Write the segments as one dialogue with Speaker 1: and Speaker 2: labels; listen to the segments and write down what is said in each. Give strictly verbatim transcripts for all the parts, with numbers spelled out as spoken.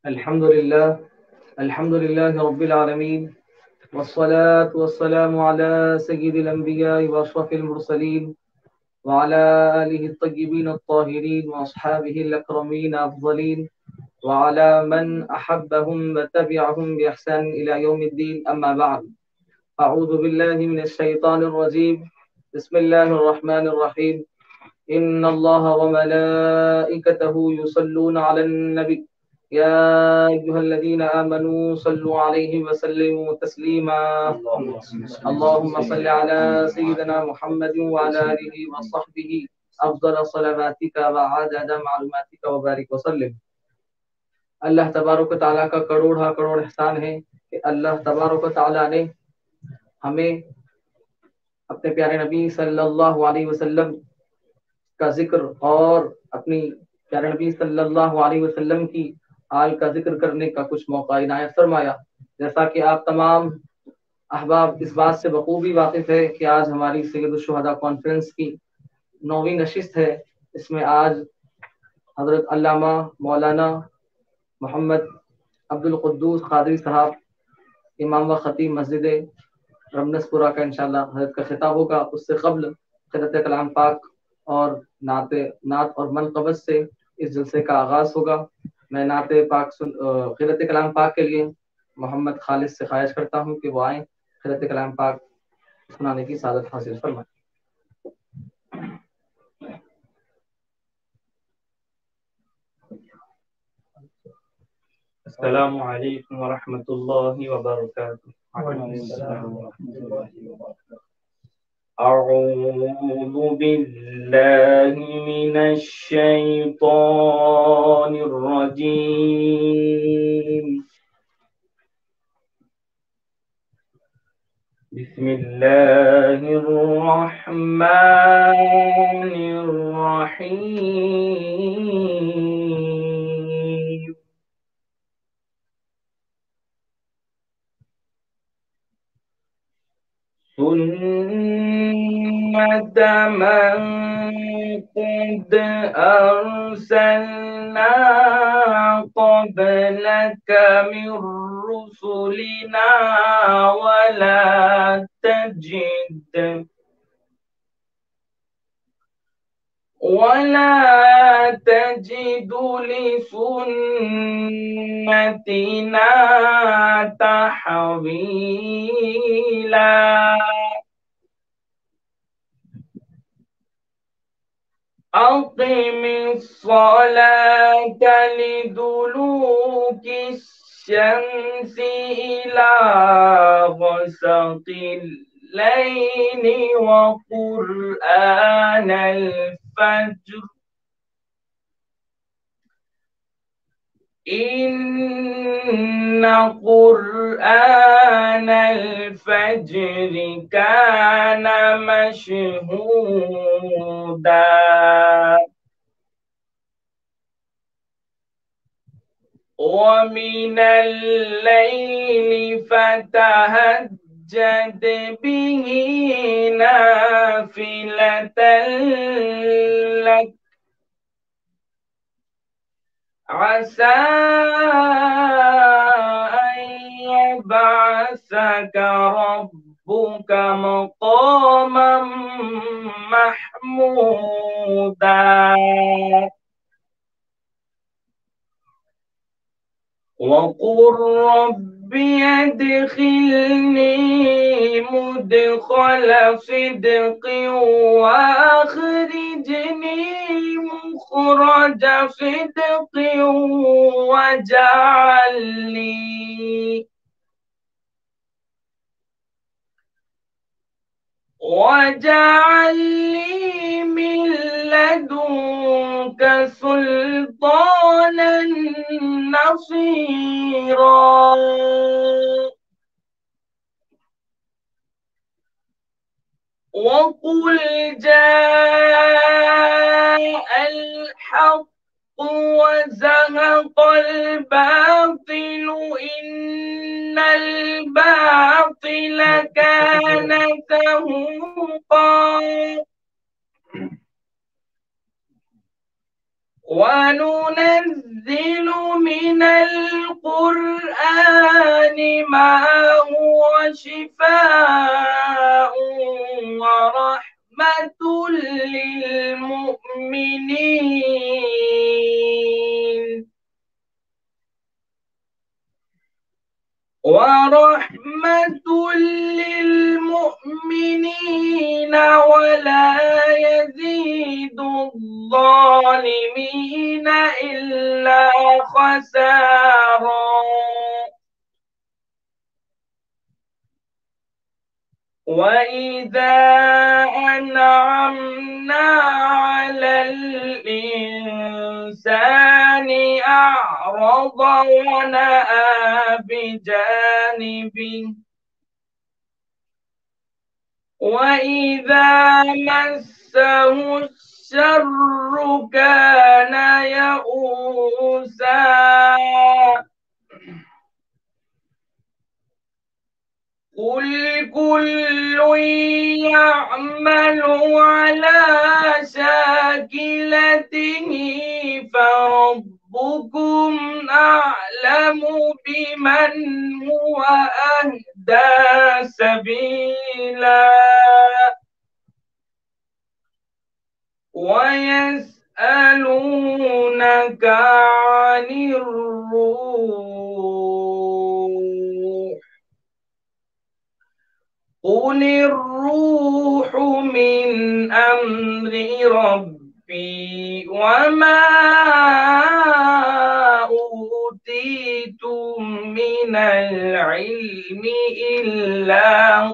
Speaker 1: الحمد لله الحمد لله رب العالمين، والصلاة والسلام على سيد الأنبياء وأشرف المرسلين وعلى آله الطيبين الطاهرين وأصحابه الأكرمين أفضلين وعلى من أحبهم وتبعهم بإحسان إلى يوم الدين. أما بعد، أعوذ بالله من الشيطان الرجيم. بسم الله الرحمن الرحيم. إن الله وملائكته يصلون على النبي يا أيها الذين آمنوا صلوا عليه وسلموا تسليما. اللهم صل على سيدنا محمد وعلى آله وصحبه أفضل صلواتك وعدد معلوماتك وبارك وسلم. اللہ تبارک و تعالیٰ کا کروڑا کروڑ احسان ہے کہ اللہ تبارک و تعالیٰ نے ہمیں اپنے پیارے نبی صلی اللہ علیہ وسلم کا ذکر اور اپنی پیارے نبی صلی اللہ علیہ وسلم کی آل کا ذکر کرنے کا کچھ موقع عنایت فرمایا. جیسا کہ آپ تمام احباب اس بات سے بخوبی واقف ہے کہ آج ہماری سید الشہداء کانفرنس کی نویں نشست ہے. اس میں آج حضرت علامہ مولانا محمد عبد القدوس قادری صاحب امام و خطیب مسجد رمنس پورہ کا انشاءاللہ حضرت کا خطاب ہوگا. اس سے قبل قرأت کلام پاک اور نعت نعت اور منقبت سے اس جلسے کا آغاز ہوگا. میں نعت پاک سن قرأت کلام پاک کے لیے محمد خالد سے خواہش کرتا ہوں کہ وہ آئیں، قرأت کلام پاک سنانے کی سعادت حاصل فرمائیں.
Speaker 2: السلام علیکم ورحمۃ اللہ وبرکاتہ. اعوذ باللہ من الشیطان الرجیم. بسم اللہ الرحمن الرحیم. سنة من قد أرسلنا قبلك من رسلنا ولا تجد ولا تجد لسنتنا تحويلا. أقم الصلاة لدلوك الشمس إلى غسق الليل وقرآن الفجر إن قرآن الفجر كان مشهودا. ومن الليل فتهجد به نافلة لك عسى أن يبعثك ربك مقاما محمودا. وقل رب ادخلني مدخل صدق وأخرجني مخرج صدق واجعل لي واجعل لي من لدنك سلطانا نصيرا. وقل جاء الحق وزهق الباطل إن الباطل كان زهوقا. وننزل من القرآن ما هو شفاء ورحمة للمؤمنين ورحمة للمؤمنين ولا يزيد الظالمين إلا خسارا. وإذا أنعمنا على الإنسان أعرض ونأى بجانبه وإذا مسه الشر كان يئوسا. قل كل يعمل على شاكلته فربكم أعلم بمن هو أهدى سبيلا. ويسألونك عن الروح قل الروح من أمر ربي وما أوتيتم من العلم إلا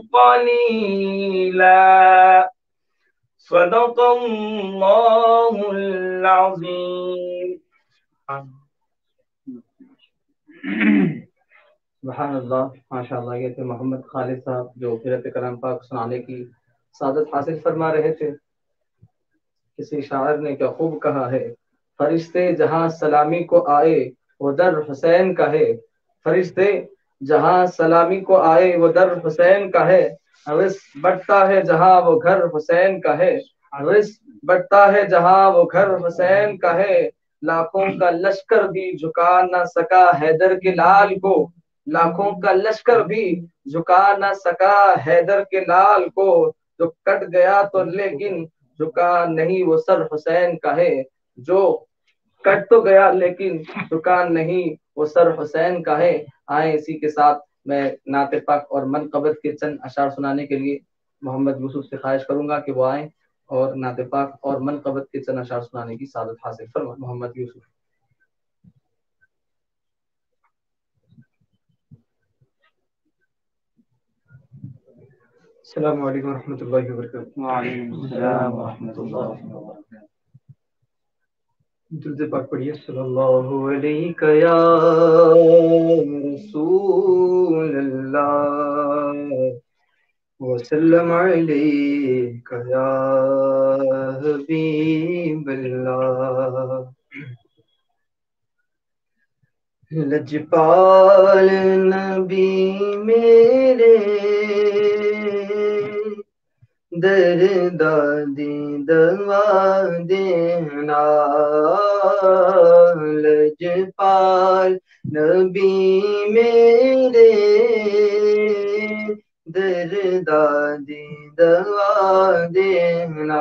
Speaker 2: قليلا. صدق الله العظيم.
Speaker 1: سبحان اللہ، ماشاء اللہ. یہ تھے محمد خالد صاحب جو قرأت کلام پاک سنانے کی سعادت حاصل فرما رہے تھے. کسی شاعر نے کیا خوب کہا ہے، فرشتے جہاں سلامی کو آئے وہ در حسین کا ہے. فرشتے جہاں سلامی کو آئے وہ در حسین کا ہے. رزق بٹتا ہے جہاں وہ گھر حسین کا ہے. رزق بٹتا ہے جہاں وہ گھر حسین کا ہے. لاکھوں کا لشکر بھی جھکا نہ سکا حیدر کے لال کو. لاکھوں کا لشکر بھی جھکا نہ سکا حیدر کے لال کو. جو کٹ گیا تو لیکن جھکا نہیں وہ سر حسین کا ہے. جو کٹ تو گیا لیکن جھکا نہیں وہ سر حسین کا ہے. آئیں اسی کے ساتھ میں نعت پاک اور منقبت کے چند اشعار سنانے کے لیے محمد یوسف سے خواہش کروں گا کہ وہ آئیں اور نعت پاک اور منقبت کے چند اشعار سنانے کی سعادت حاصل فرمائیں. محمد یوسف. السلام علیکم ورحمۃ اللہ وبرکاتہ.
Speaker 2: وعلیکم السلام ورحمۃ اللہ وبرکاتہ.
Speaker 1: درود پاک پڑھیے. صلی اللہ علیہ یا رسول اللہ وسلم علیک یا حبیب اللہ. لجپال نبی میرے در دادی دوا دینا. لجپال نبی میرے در دادی دوا دینا.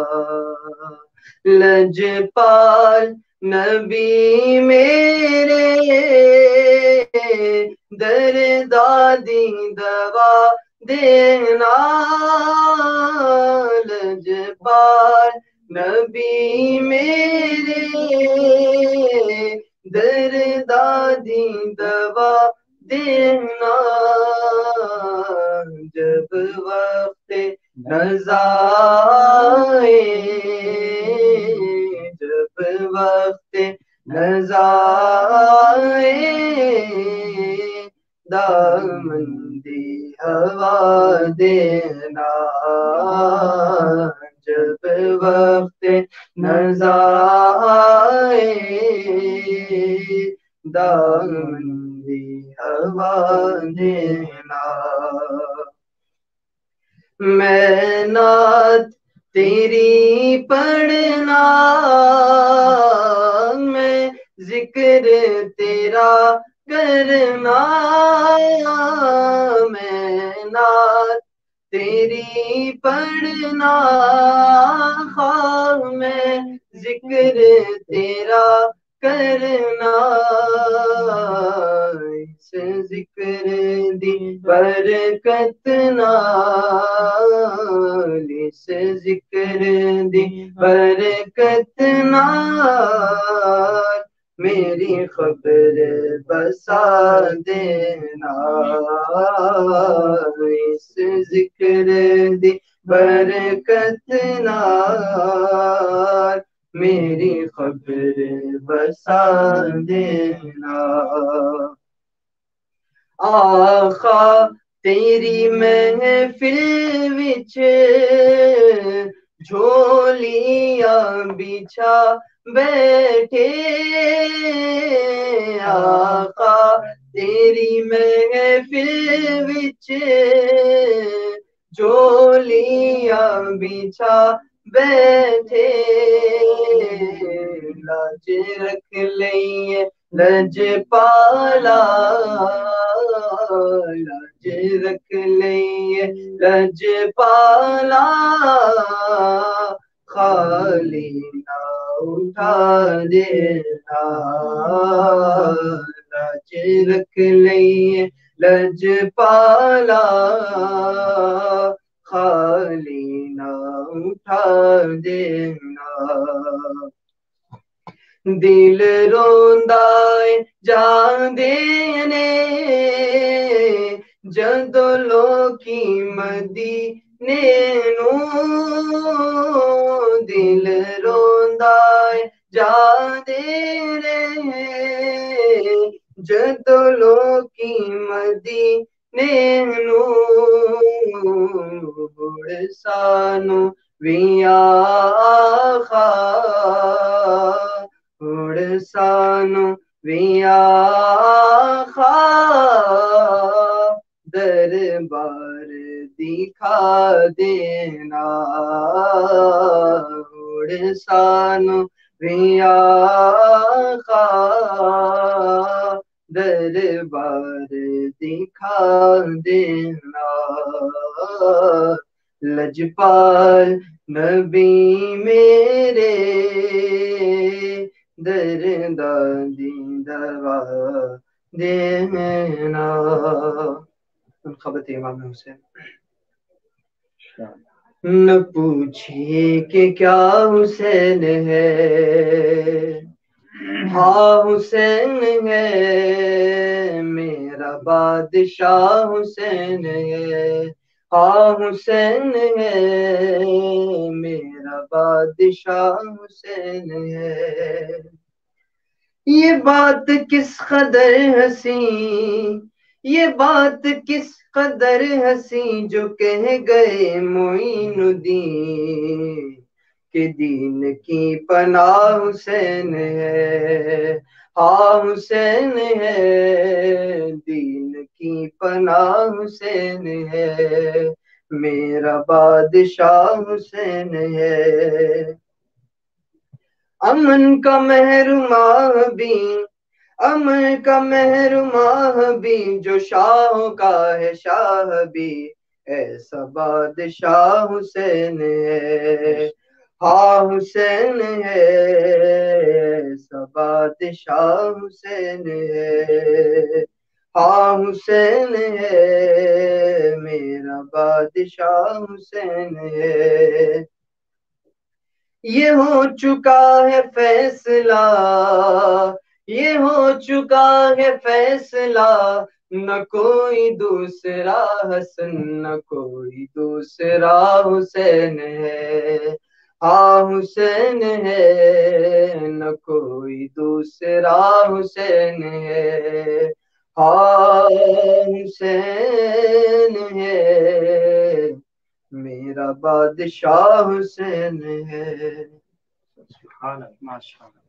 Speaker 1: لجپال نبی میرے در دادی دوا دینا. لجپال نبی میرے در دادی دوا دینا. جب وقت نزائے جب وقت نزائے دامندی ہوا دینا. جب وقت نزائے دامندی ہوا دینا. میں نعت تیری پڑھنا میں
Speaker 3: ذکر تیرا کرنا میں نعت تیری پڑھنا خواہ میں ذکر تیرا کرنا اس ذکر دی برکت نال اس ذکر دی برکت نال میری خبر بسا دینا اس ذکر دی برکت نال میری خبر بسا دینا آخا تیری محفل وچ جھولیاں بچھا بیٹھے آقا تیری محفل وچ جھولیاں بچھا بیٹھے لاج رکھ لئیے لج پالا لاج رکھ لئیے لج پالا خالی نہ اٹھا دینا لاج رکھ لئیے لج پالا خالی نہ اٹھا دینا دل روندا ہے جاندے نے جدوں لوکی مدینے نوں دل روندا ہے جاندے نے جدوں لوکی مدینے نوں مڑ سانو وی آخا مڑ سانو وی آخا دربار دکھا دینا مڑ سانو وی آخا دربار دکھا دینا لجپال نبی میرے دردا دی دوا دینا خبر امام حسین نہ پوچھیے کہ کیا حسین ہے ہاں حسین ہے میرا بادشاہ حسین ہے ہاں حسین ہے میرا بادشاہ حسین ہے یہ بات کس قدر حسین یہ بات کس قدر حسین جو کہہ گئے معین الدین کہ دین کی پناہ حسین ہے ہاں حسین ہے دین کی پناہ حسین ہے میرا بادشاہ حسین ہے امن کا محرماں بھی امن کا محرماں بھی جو شاہوں کا ہے شاہ بھی ایسا بادشاہ حسین ہے ہاں حسین ہے ایسا بادشاہ حسین ہے ہاں حسین ہے میرا بادشاہ حسین ہے یہ ہو چکا ہے فیصلہ یہ ہو چکا ہے فیصلہ نہ کوئی دوسرا حسن نہ کوئی دوسرا حسین ہے ہاں حسین ہے نہ کوئی دوسرا حسین ہے ہاں حسین ہے میرا بادشاہ حسین ہے
Speaker 2: سبحان اللہ ماشاء اللہ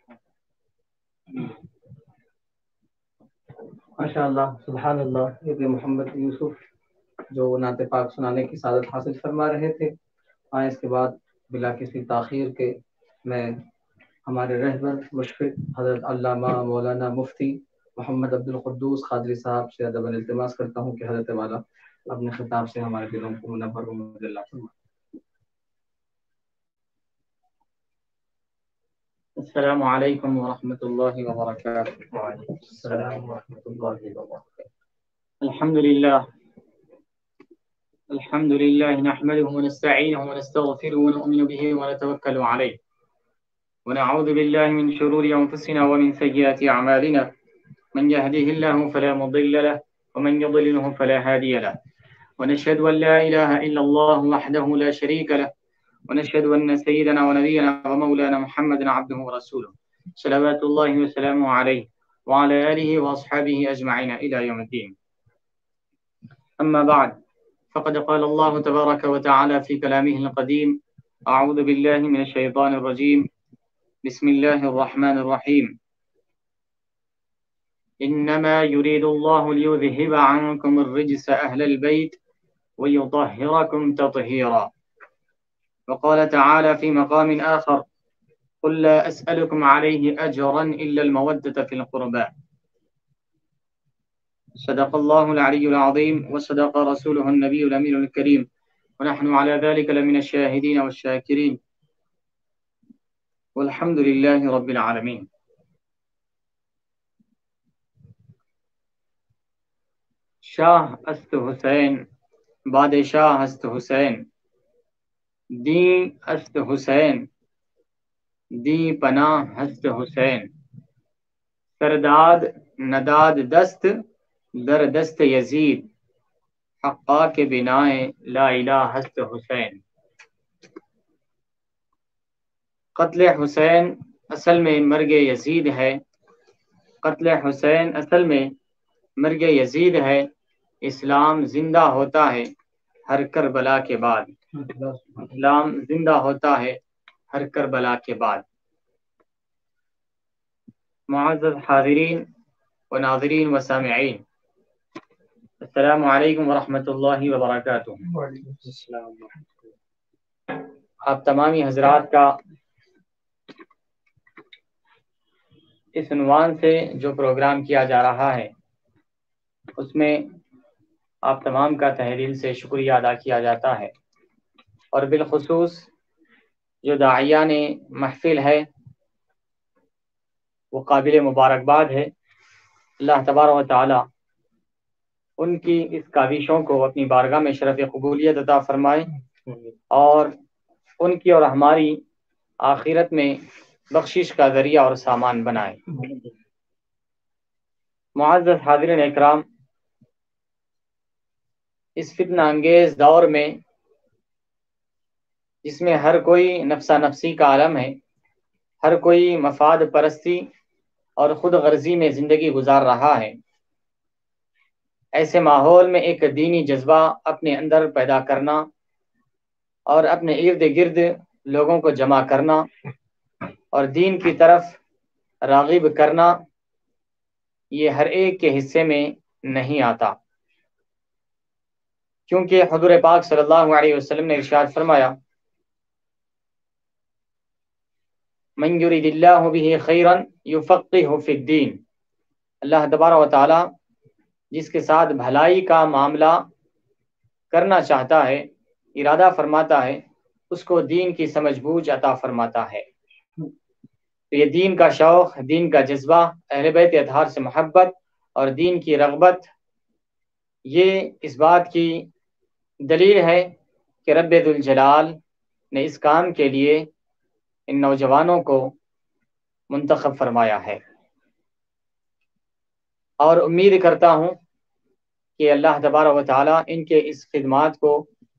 Speaker 1: ماشاء اللہ سبحان اللہ ابن محمد یوسف جو نعت پاک سنانے کی سعادت حاصل فرما رہے تھے آئیں اس کے بعد بلا کسی تاخیر کے میں ہمارے رہبر مشفق حضرت علامہ مولانا مفتی محمد عبد القدوس قادری صاحب سے ادب التماس کرتا ہوں کہ حضرت والا اپنے خطاب سے ہمارے دلوں کو منور و مدلہ فرمائے۔
Speaker 4: السلام علیکم ورحمۃ اللہ وبرکاتہ۔
Speaker 2: وعلیکم السلام ورحمۃ اللہ وبرکاتہ۔
Speaker 4: الحمد للہ الحمد للہ نحمده ونستعینه ونستغفره ونؤمن به ونتوکل علیہ ونعوذ باللہ من شرور انفسنا ومن سیئات اعمالنا من يهده الله فلا مضل له ومن يضلله فلا هادي له ونشهد ان لا اله الا الله وحده لا شريك له ونشهد ان سيدنا ونبينا ومولانا محمد عبده ورسوله صلوات الله وسلامه عليه وعلى اله واصحابه اجمعين الى يوم الدين۔ اما بعد، فقد قال الله تبارك وتعالى في كلامه القديم: اعوذ بالله من الشيطان الرجيم، بسم الله الرحمن الرحيم، انما يريد الله ليذهب عنكم الرجس اهل البيت ويطهركم تطهيرا۔ وقال تعالى في مقام آخر: قل لا أسألكم عليه أجرا إلا المودة في القربى۔ صدق الله العلي العظيم وصدق رسوله النبي الأمين الكريم، ونحن على ذلك لمن الشاهدين والشاكرين، والحمد لله رب العالمين۔ شاہ است حسین، بادشاہ است حسین، دین است حسین، دی پناہ ہست حسین، سرداد نداد دست در دست یزید، حقا کے بنائے لا الہ ہست حسین۔ قتل حسین اصل میں مرگ یزید ہے، قتل حسین اصل میں مرگ یزید ہے، اسلام زندہ ہوتا ہے ہر کربلا کے بعد، اسلام زندہ ہوتا ہے ہر کربلا کے بعد۔ معزز حاضرین و ناظرین و سامعین، السلام علیکم ورحمۃ اللہ وبرکاتہ۔
Speaker 2: وعلیکم السلام ورحمۃ اللہ۔
Speaker 4: آپ تمامی حضرات کا اس عنوان سے جو پروگرام کیا جا رہا ہے اس میں آپ تمام کا تہہ دل سے شکریہ ادا کیا جاتا ہے، اور بالخصوص جو داعیان محفل ہے وہ قابل مبارکباد ہے۔ اللہ تبارک و تعالی ان کی اس کاوشوں کو اپنی بارگاہ میں شرف قبولیت عطا فرمائے، اور ان کی اور ہماری آخرت میں بخشش کا ذریعہ اور سامان بنائے۔ معزز حاضرین اکرام، اس فتنہ انگیز دور میں جس میں ہر کوئی نفسا نفسی کا عالم ہے، ہر کوئی مفاد پرستی اور خود غرضی میں زندگی گزار رہا ہے، ایسے ماحول میں ایک دینی جذبہ اپنے اندر پیدا کرنا اور اپنے ارد گرد لوگوں کو جمع کرنا اور دین کی طرف راغب کرنا، یہ ہر ایک کے حصے میں نہیں آتا، کیونکہ حضور پاک صلی اللہ علیہ وسلم نے ارشاد فرمایا: من یرید اللہ بہ خیرا یفقہہ فی الدین۔ اللہ تبارک و تعالی جس کے ساتھ بھلائی کا معاملہ کرنا چاہتا ہے، ارادہ فرماتا ہے، اس کو دین کی سمجھ بوجھ عطا فرماتا ہے۔ تو یہ دین کا شوق، دین کا جذبہ، اہل بیت اطہار سے محبت اور دین کی رغبت، یہ اس بات کی دلیل ہے کہ رب ذوالجلال نے اس کام کے لیے ان نوجوانوں کو منتخب فرمایا ہے، اور امید کرتا ہوں کہ اللہ تبارک و تعالیٰ ان کے اس خدمات کو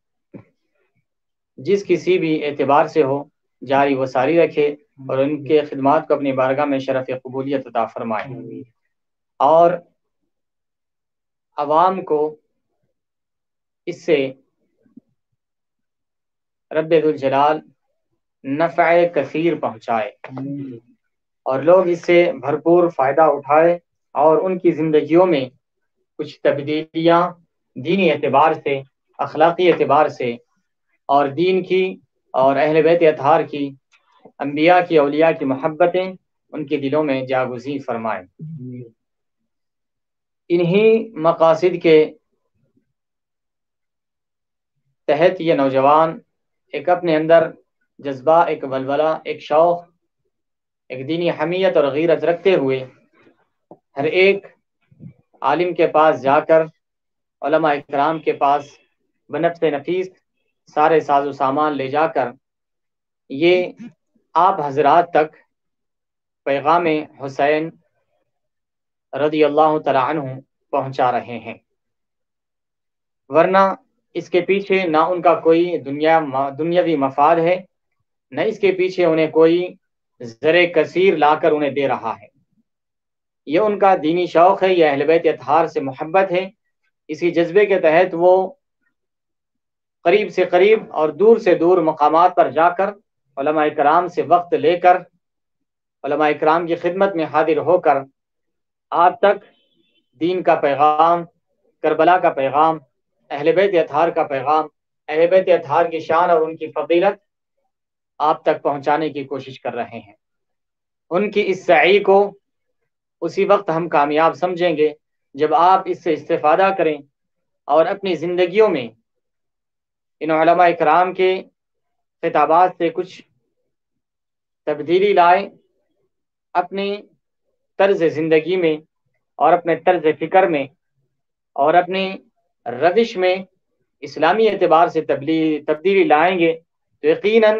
Speaker 4: جس کسی بھی اعتبار سے ہو جاری و ساری رکھے، اور ان کے خدمات کو اپنی بارگاہ میں شرف قبولیت عطا فرمائے، اور عوام کو اس سے رب ذوالجلال نفع کثیر پہنچائے اور لوگ اس سے بھرپور فائدہ اٹھائے، اور ان کی زندگیوں میں کچھ تبدیلیاں دینی اعتبار سے، اخلاقی اعتبار سے، اور دین کی اور اہل بیت اطہار کی انبیاء کی اولیاء کی محبتیں ان کے دلوں میں جاگزین فرمائے۔ انہی مقاصد کے تحت یہ نوجوان ایک اپنے اندر جذبہ، ایک ولولہ، ایک شوق، ایک دینی حمیت اور غیرت رکھتے ہوئے ہر ایک عالم کے پاس جا کر، علماء اکرام کے پاس بنفس نفیس سارے ساز و سامان لے جا کر یہ آپ حضرات تک پیغام حسین رضی اللہ تعالی عنہ پہنچا رہے ہیں۔ ورنہ اس کے پیچھے نہ ان کا کوئی دنیا دنیاوی مفاد ہے، نہ اس کے پیچھے انہیں کوئی زر کثیر لا کر انہیں دے رہا ہے۔ یہ ان کا دینی شوق ہے، یہ اہل بیت اطہار سے محبت ہے۔ اسی جذبے کے تحت وہ قریب سے قریب اور دور سے دور مقامات پر جا کر علماء اکرام سے وقت لے کر، علماء اکرام کی خدمت میں حاضر ہو کر آپ تک دین کا پیغام، کربلا کا پیغام، اہل بیت اطہار کا پیغام، اہل بیت اطہار کی شان اور ان کی فضیلت آپ تک پہنچانے کی کوشش کر رہے ہیں۔ ان کی اس سعی کو اسی وقت ہم کامیاب سمجھیں گے جب آپ اس سے استفادہ کریں اور اپنی زندگیوں میں ان علماء اکرام کے خطابات سے کچھ تبدیلی لائیں، اپنی طرز زندگی میں اور اپنے طرز فکر میں اور اپنی روش میں اسلامی اعتبار سے تبدیلی لائیں گے تو یقیناً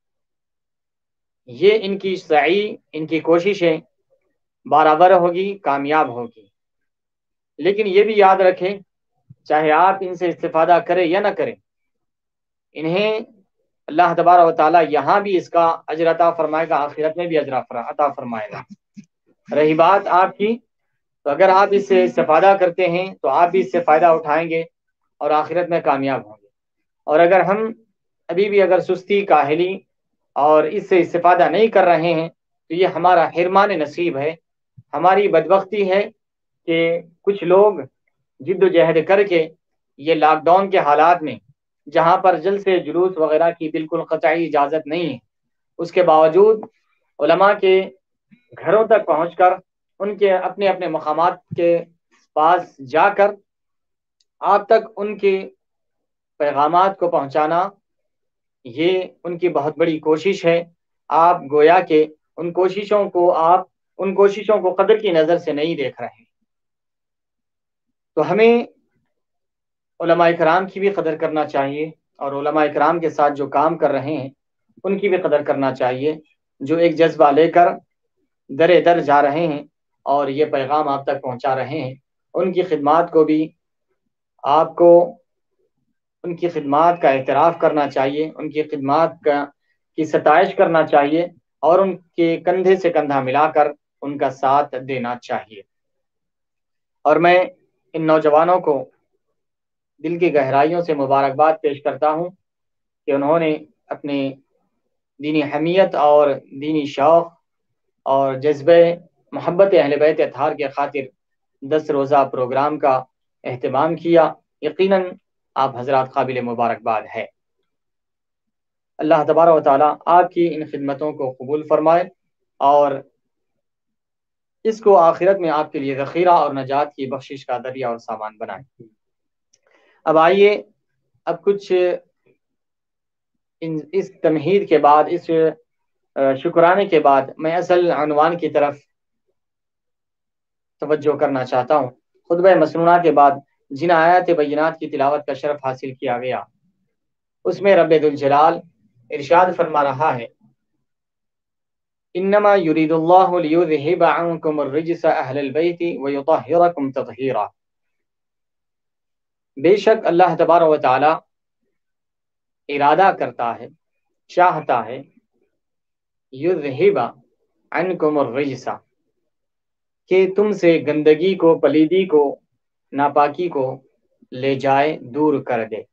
Speaker 4: یہ ان کی سعی، ان کی کوششیں برابر ہوگی، کامیاب ہوگی۔ لیکن یہ بھی یاد رکھیں، چاہے آپ ان سے استفادہ کریں یا نہ کریں، انہیں اللہ تبارک و تعالیٰ یہاں بھی اس کا اجر عطا فرمائے گا، آخرت میں بھی اجر عطا فرمائے گا۔ رہی بات آپ کی، تو اگر آپ اس سے استفادہ کرتے ہیں تو آپ بھی اس سے فائدہ اٹھائیں گے اور آخرت میں کامیاب ہوں گے۔ اور اگر ہم ابھی بھی اگر سستی، کاہلی اور اس سے استفادہ نہیں کر رہے ہیں تو یہ ہمارا حرمان نصیب ہے، ہماری بدبختی ہے کہ کچھ لوگ جد و جہد کر کے یہ لاک ڈاؤن کے حالات میں، جہاں پر جلسے جلوس وغیرہ کی بالکل قطعی اجازت نہیں ہے، اس کے باوجود علماء کے گھروں تک پہنچ کر، ان کے اپنے اپنے مقامات کے پاس جا کر آپ تک ان کے پیغامات کو پہنچانا، یہ ان کی بہت بڑی کوشش ہے۔ آپ گویا کہ ان کوششوں کو آپ ان کوششوں کو قدر کی نظر سے نہیں دیکھ رہے، تو ہمیں علماء اکرام کی بھی قدر کرنا چاہیے اور علماء اکرام کے ساتھ جو کام کر رہے ہیں ان کی بھی قدر کرنا چاہیے، جو ایک جذبہ لے کر در در جا رہے ہیں اور یہ پیغام آپ تک پہنچا رہے ہیں۔ ان کی خدمات کو بھی آپ کو ان کی خدمات کا اعتراف کرنا چاہیے، ان کی خدمات کا کی ستائش کرنا چاہیے اور ان کے کندھے سے کندھا ملا کر ان کا ساتھ دینا چاہیے۔ اور میں ان نوجوانوں کو دل کی گہرائیوں سے مبارکباد پیش کرتا ہوں کہ انہوں نے اپنے دینی حمیت اور دینی شوق اور جذبہ محبت اہل بیت اطہار کے خاطر دس روزہ پروگرام کا اہتمام کیا۔ یقیناً آپ حضرات قابل مبارکباد ہے۔ اللہ تبارک و تعالیٰ آپ کی ان خدمتوں کو قبول فرمائے اور اس کو آخرت میں آپ کے لیے ذخیرہ اور نجات کی بخشش کا ذریعہ اور سامان بنائے۔ اب آئیے، اب کچھ اس تمہید کے بعد، اس شکرانے کے بعد میں اصل عنوان کی طرف توجہ کرنا چاہتا ہوں۔ خطبہ مسنونہ کے بعد جن آیات بینات کی تلاوت کا شرف حاصل کیا گیا، اس میں رب ذوالجلال ارشاد فرما رہا ہے، انما یرید اللہ لیذہب عنکم الرجس اہل البیت ویطہرکم تطہیرا۔ بے شک اللہ تبارک و تعالی ارادہ کرتا ہے، چاہتا ہے، یذہب عنکم الرجس، کہ تم سے گندگی کو، پلیدی کو، ناپاکی کو لے جائے، دور کر دے،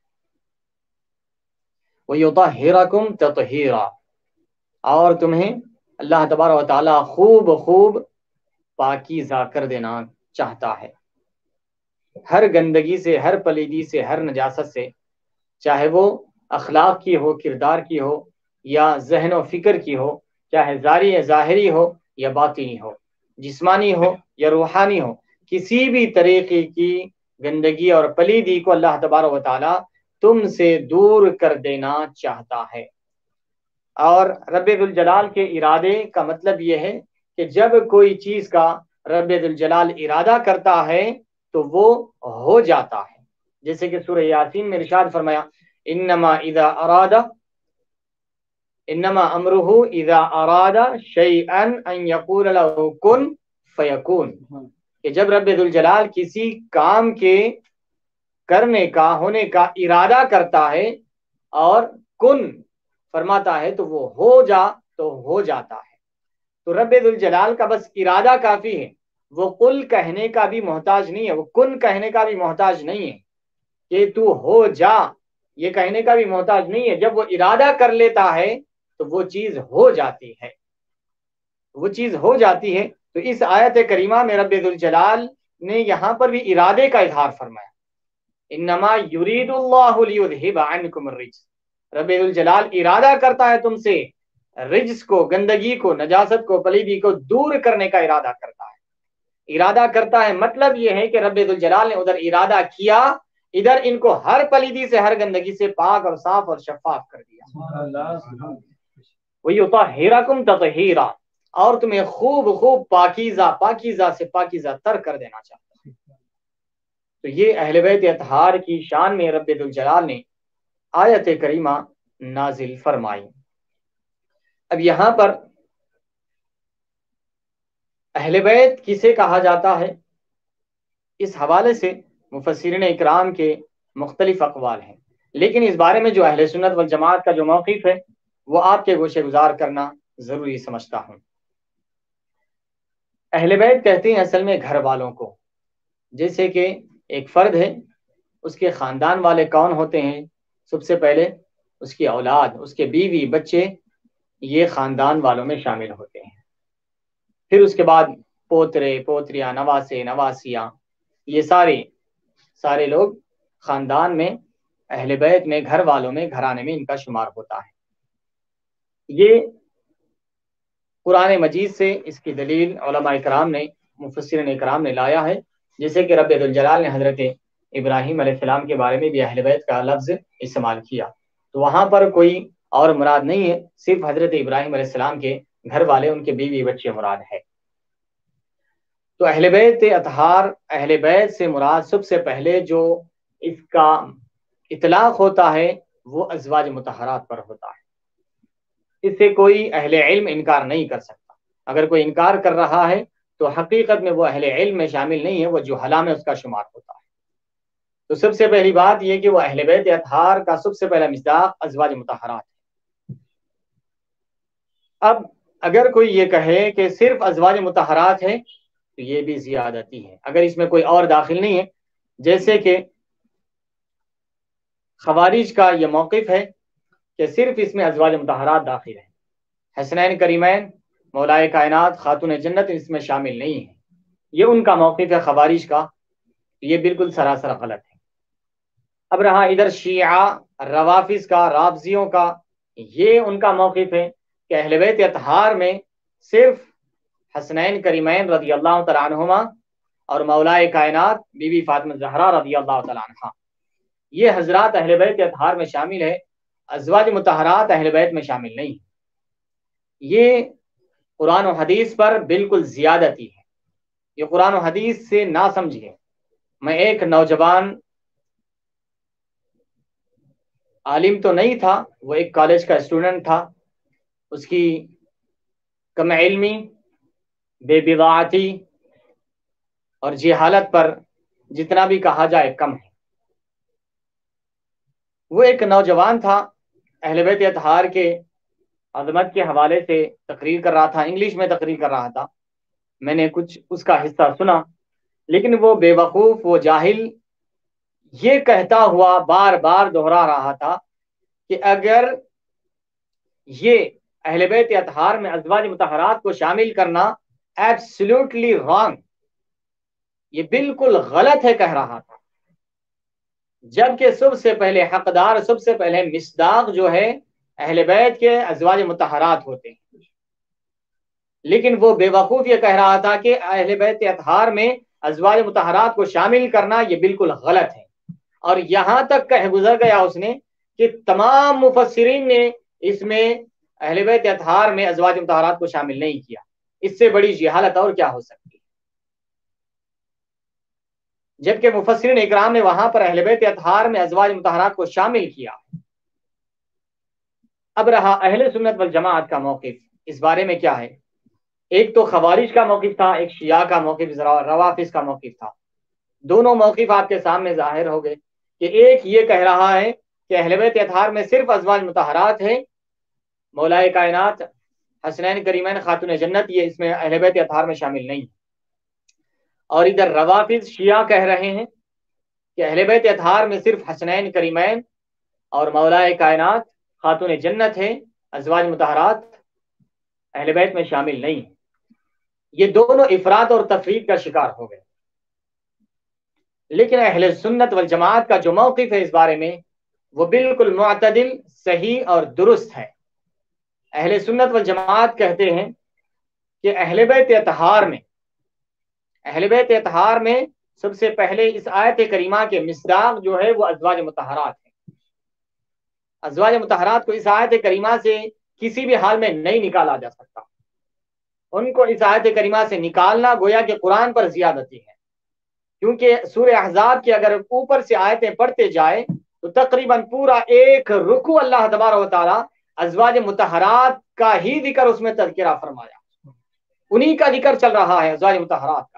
Speaker 4: وَيُطَهِّرَكُمْ تَطْهِيرًا، اور تمہیں اللہ تبارک و تعالی خوب خوب پاکیزہ کر دینا چاہتا ہے، ہر گندگی سے، ہر پلیدی سے، ہر نجاست سے، چاہے وہ اخلاق کی ہو، کردار کی ہو، یا ذہن و فکر کی ہو، چاہے ظاہری ظاہری ہو یا باطنی ہو، جسمانی ہو یا روحانی ہو، کسی بھی طریقے کی گندگی اور پلیدی کو اللہ تبارک و تعالی تم سے دور کر دینا چاہتا ہے۔ اور رب ذوالجلال کے ارادے کا مطلب یہ ہے کہ جب کوئی چیز کا رب ذوالجلال ارادہ کرتا ہے تو وہ ہو جاتا ہے، جیسے کہ سورہ یاسین میں ارشاد فرمایا انما اذا اراد انما امرہ اذا اراد شیئا ان یقول له کن فیکون، کہ جب رب ذوالجلال کسی کام کے کرنے کا ہونے کا ارادہ کرتا ہے اور کن فرماتا ہے تو وہ ہو جا تو ہو جاتا ہے۔ تو رب ذوالجلال کا بس ارادہ کافی ہے، وہ قل کہنے کا بھی محتاج نہیں ہے، وہ کن کہنے کا بھی محتاج نہیں ہے کہ تو ہو جا یہ کہنے کا بھی محتاج نہیں ہے۔ جب وہ ارادہ کر لیتا ہے تو وہ چیز ہو جاتی ہے، وہ چیز ہو جاتی ہے۔ تو اس آیت کریمہ میں رب ذوالجلال نے یہاں پر بھی ارادے کا اظہار فرمایا، انما یرید اللہ لیذھب عنکم الرجس، رب ذوالجلال ارادہ کرتا ہے تم سے رجس کو، گندگی کو، نجاست کو، پلیدی کو دور کرنے کا ارادہ کرتا ہے۔ ارادہ کرتا ہے مطلب یہ ہے کہ رب ذوالجلال نے ادھر ارادہ کیا، ادھر ان کو ہر پلیدی سے، ہر گندگی سے پاک اور صاف اور شفاف کر دیا۔ وَيُطَهِّرَكُمْ تَطْهِيرًا، اور تمہیں خوب خوب پاکیزہ پاکیزہ سے پاکیزہ تر کر دینا چاہتا ہے۔ تو یہ اہل بیت اطہار کی شان میں رب ذوالجلال نے آیت کریمہ نازل فرمائی۔ اب یہاں پر اہل بیت کسے کہا جاتا ہے، اس حوالے سے مفسرین اکرام کے مختلف اقوال ہیں، لیکن اس بارے میں جو اہل سنت والجماعت کا جو موقف ہے وہ آپ کے گوشے گزار کرنا ضروری سمجھتا ہوں۔ اہل بیت کہتے ہیں اصل میں گھر والوں کو، جیسے کہ ایک فرد ہے، اس کے خاندان والے کون ہوتے ہیں؟ سب سے پہلے اس کی اولاد، اس کے بیوی بچے، یہ خاندان والوں میں شامل ہوتے ہیں۔ پھر اس کے بعد پوترے پوتریاں، نواسے نواسیاں، یہ سارے سارے لوگ خاندان میں، اہل بیت میں، گھر والوں میں، گھرانے میں ان کا شمار ہوتا ہے۔ یہ قرآن مجید سے اس کی دلیل علماء اکرام نے، مفسرین اکرام نے لایا ہے، جیسے کہ رب ذوالجلال نے حضرت ابراہیم علیہ السلام کے بارے میں بھی اہل بیت کا لفظ استعمال کیا، تو وہاں پر کوئی اور مراد نہیں ہے، صرف حضرت ابراہیم علیہ السلام کے گھر والے، ان کے بیوی بچے مراد ہے۔ تو اہل بیت اطہار، اہل بیت سے مراد سب سے پہلے جو اس کا اطلاق ہوتا ہے وہ ازواج مطہرات پر ہوتا ہے۔ اس سے کوئی اہل علم انکار نہیں کر سکتا، اگر کوئی انکار کر رہا ہے تو حقیقت میں وہ اہل علم میں شامل نہیں ہے، وہ جہلا میں اس کا شمار ہوتا ہے۔ تو سب سے پہلی بات یہ کہ وہ اہل بیت اطہار کا سب سے پہلا مصداق ازواج مطہرات ہے۔ اب اگر کوئی یہ کہے کہ صرف ازواج مطہرات ہے تو یہ بھی زیادتی ہے، اگر اس میں کوئی اور داخل نہیں ہے، جیسے کہ خوارج کا یہ موقف ہے کہ صرف اس میں ازواج مطہرات داخل ہیں، حسنین کریمین، مولائے کائنات، خاتون جنت اس میں شامل نہیں ہیں، یہ ان کا موقف ہے خوارج کا، یہ بالکل سراسر غلط ہے۔ اب رہا ادھر شیعہ، روافظ کا، رافضیوں کا، یہ ان کا موقف ہے کہ اہل بیت اطہار میں صرف حسنین کریمین رضی اللہ تعالیٰ عنہما اور مولائے کائنات بی بی فاطمہ زہرا رضی اللہ تعالیٰ عنہا، یہ حضرات اہل بیت اطہار میں شامل ہے، ازواج مطہرات اہل بیت میں شامل نہیں۔ یہ قرآن و حدیث پر بالکل زیادتی ہے، یہ قرآن و حدیث سے نہ سمجھے۔ میں ایک نوجوان عالم تو نہیں تھا، وہ ایک کالج کا اسٹوڈنٹ تھا، اس کی کم علمی، بے بضاعتی اور جہالت پر جتنا بھی کہا جائے کم ہے۔ وہ ایک نوجوان تھا، اہل بیت اطہار کے عظمت کے حوالے سے تقریر کر رہا تھا، انگلش میں تقریر کر رہا تھا، میں نے کچھ اس کا حصہ سنا، لیکن وہ بے وقوف، وہ جاہل یہ کہتا ہوا بار بار دہرا رہا تھا کہ اگر یہ اہل بیت اطہار میں ازواج مطہرات کو شامل کرنا ایبسلیوٹلی رانگ، یہ بالکل غلط ہے کہہ رہا تھا، جبکہ سب سے پہلے حقدار، سب سے پہلے مصداق جو ہے اہل بیت کے ازواج مطہرات ہوتے ہیں۔ لیکن وہ بے وقوف یہ کہہ رہا تھا کہ اہل بیت اطہار میں ازواج مطہرات کو شامل کرنا یہ بالکل غلط ہے، اور یہاں تک کہہ گزر گیا اس نے کہ تمام مفسرین نے اس میں اہل بیت اطہار میں ازواج مطہرات کو شامل نہیں کیا۔ اس سے بڑی جہالت اور کیا ہو سکتی ہے؟ جبکہ مفسرین اکرام نے وہاں پر اہل بیت اطہار میں ازواج مطہرات کو شامل کیا۔ اب رہا اہل سنت والجماعت کا موقف، اس بارے میں کیا ہے؟ ایک تو خوارج کا موقف تھا، ایک شیعہ کا موقف، روافض کا موقف تھا۔ دونوں موقف آپ کے سامنے ظاہر ہو گئے کہ ایک یہ کہہ رہا ہے کہ اہل بیت اطہار میں صرف ازواج مطہرات ہیں، مولا کائنات حسنین کریمین خاتون جنت یہ اس میں اہل بیت اطہار میں شامل نہیں، اور ادھر روافض شیعہ کہہ رہے ہیں کہ اہل بیت اطہار میں صرف حسنین کریمین اور مولا کائنات خاتون جنت ہے، ازواج مطہرات اہل بیت میں شامل نہیں۔ یہ دونوں افراط اور تفریق کا شکار ہو گئے۔ لیکن اہل سنت والجماعت کا جو موقف ہے اس بارے میں وہ بالکل معتدل، صحیح اور درست ہے۔ اہل سنت والجماعت کہتے ہیں کہ اہل بیت اطہار میں اہل بیت اطہار میں سب سے پہلے اس آیت کریمہ کے مصداق جو ہے وہ ازواج مطہرات ہیں۔ ازواج مطہرات کو اس آیت کریمہ سے کسی بھی حال میں نہیں نکالا جا سکتا۔ ان کو اس آیت کریمہ سے نکالنا گویا کہ قرآن پر زیادتی ہے، کیونکہ سورہ احزاب کی اگر اوپر سے آیتیں پڑھتے جائے تو تقریباً پورا ایک رکوع اللہ تبارک و تعالیٰ ازواج مطہرات کا ہی ذکر اس میں تذکرہ فرمایا، انہی کا ذکر چل رہا ہے ازواج مطہرات کا۔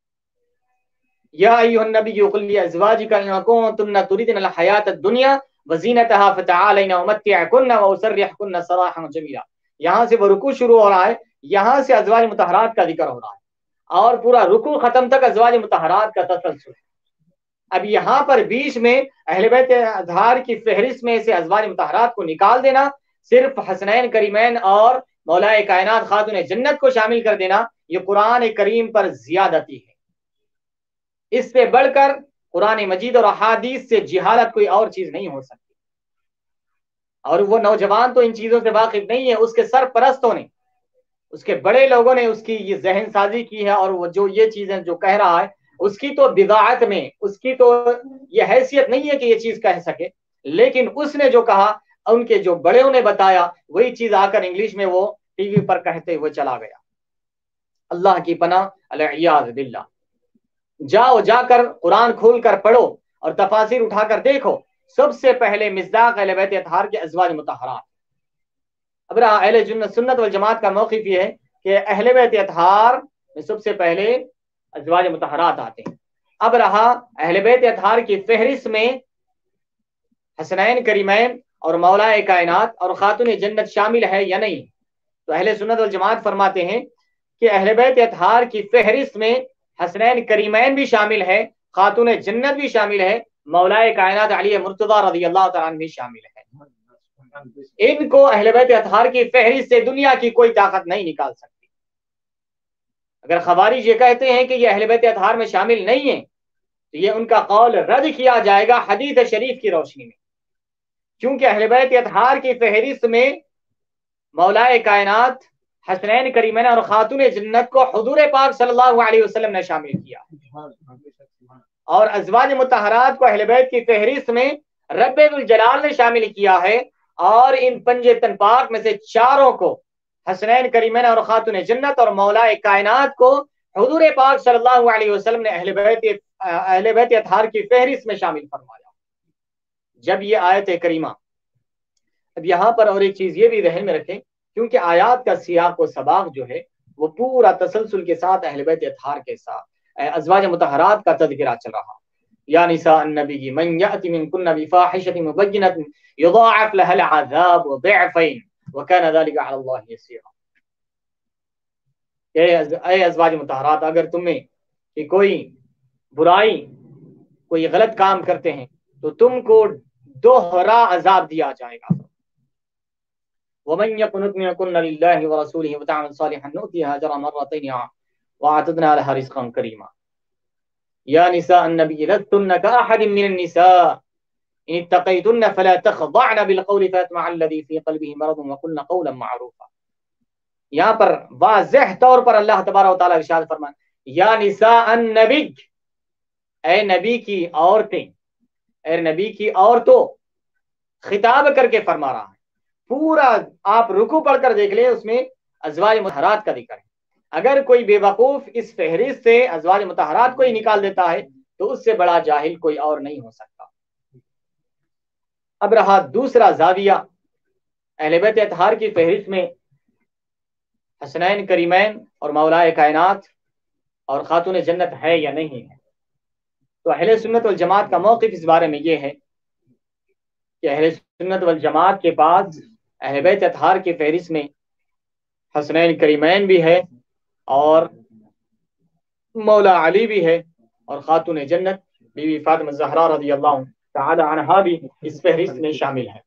Speaker 4: یا ایھا النبی قل لازواجک ان کنتن تردن الحیاۃ الدنیا وزینتها فتعالین امتعکن واسرحکن سراحا جمیلا۔ یہاں سے وہ رکوع شروع ہو رہا ہے، یہاں سے ازواج مطہرات کا ذکر ہو رہا ہے، اور پورا رکوع ختم تک ازواج مطہرات کا تسلسل ہے۔ اب یہاں پر بیچ میں اہل بیت اطہار کی فہرست میں سے ازواج مطہرات کو نکال دینا، صرف حسنین کریمین اور مولا کائنات خاتون جنت کو شامل کر دینا، یہ قرآن کریم پر زیادتی ہے۔ اس سے بڑھ کر قرآن مجید اور احادیث سے جہالت کوئی اور چیز نہیں ہو سکتی، اور وہ نوجوان تو ان چیزوں سے واقف نہیں ہے، اس کے سرپرستوں نے، اس کے بڑے لوگوں نے اس کی یہ ذہن سازی کی ہے، اور وہ جو یہ چیزیں جو کہہ رہا ہے اس کی تو بضاعت میں اس کی تو یہ حیثیت نہیں ہے کہ یہ چیز کہہ سکے، لیکن اس نے جو کہا ان کے جو بڑوں نے بتایا وہی چیز آ کر انگلش میں وہ ٹی وی پر کہتے ہوئے چلا گیا۔ اللہ کی پناہ، العیاذ باللہ۔ جاؤ جا کر قرآن کھول کر پڑھو اور تفاسیر اٹھا کر دیکھو، سب سے پہلے مصداق اہل بیت اطہار کے ازواج مطہرات۔ اب رہا اہل سنت والجماعت کا موقف یہ ہے کہ اہل بیت اطہار میں سب سے پہلے ازواج مطہرات آتے ہیں۔ اب رہا اہل بیت اطہار کی فہرست میں حسنین کریمین اور مولا کائنات اور خاتون جنت شامل ہے یا نہیں، تو اہل سنت والجماعت فرماتے ہیں کہ اہل بیت اطہار کی فہرست میں حسنین کریمین بھی شامل ہے، خاتون جنت بھی شامل ہے، مولا کائنات علی مرتضی رضی اللہ تعالیٰ عنہ بھی شامل ہے۔ ان کو اہل بیت اطہار کی فہرست سے دنیا کی کوئی طاقت نہیں نکال سکتی۔ اگر خوارج یہ کہتے ہیں کہ یہ اہل بیت اطہار میں شامل نہیں ہیں تو یہ ان کا قول رد کیا جائے گا حدیث شریف کی روشنی میں، کیونکہ اہل بیت اطہار کی فہرست میں مولا کائنات حسنین کریمین اور خاتون جنت کو حضور پاک صلی اللہ علیہ وسلم نے شامل کیا، اور ازواج مطہرات کو اہل بیت کی فہرست میں رب الجلال نے شامل کیا ہے، اور ان پنج تن پاک میں سے چاروں کو حسنین کریمین اور خاتون جنت اور مولا کائنات کو حضور پاک صلی اللہ علیہ وسلم نے اہل بیت اہل بیت اطہار کی فہرست میں شامل فرمایا۔ جب یہ آیت کریمہ، اب یہاں پر اور ایک چیز یہ بھی ذہن میں رکھیں، کیونکہ آیات کا سیاق و سباق جو ہے وہ پورا تسلسل کے ساتھ اہل بیت اطہار کے ساتھ ازواج مطہرات کا تذکرہ چل رہا۔ یا نساء النبی من یأتی منکن بفاحشۃ مبینۃ یضاعف لها العذاب ضعفین وکان ذلک علی اللہ یسیرا۔ اے ازواج مطہرات، اگر تمہیں کہ کوئی برائی، کوئی غلط کام کرتے ہیں تو تم کو دوہرا عذاب دیا جائے گا۔ ومن يقنط منكن لله ورسوله وتعمل صالحا نؤتها اجرها مرتين واعتدنا لها رزقا كريما۔ يا نساء النبي لستن كأحد من النساء إن اتقيتن فلا تخضعن بالقول فيطمع الذي في قلبه مرض وقلن قولا معروفا۔ یہاں پر واضح طور پر اللہ تبارک و تعالیٰ ارشاد فرمائے یا نساء النبی، اے نبی کی عورتیں، اے نبی کی عورتوں، خطاب کر کے فرما رہا ہے. پورا آپ رکوع پڑھ کر دیکھ لیں، اس میں ازواج مطہرات کا ذکر ہے. اگر کوئی بے وقوف اس فہرست سے ازواج مطہرات کو ہی نکال دیتا ہے تو اس سے بڑا جاہل کوئی اور نہیں ہو سکتا. اب رہا دوسرا زاویہ، اہل بیت اطہار کی فہرست میں حسنین کریمین اور مولائے کائنات اور خاتون جنت ہے یا نہیں ہے. تو اہل سنت والجماعت کا موقف اس بارے میں یہ ہے کہ اہل سنت والجماعت کے پاس اہل بیت اطہار کی فہرست میں حسنین کریمین بھی ہے اور مولا علی بھی ہے اور خاتون جنت بی بی فاطمہ زہرا رضی اللہ تعالی عنہا بھی اس فہرست میں شامل ہے.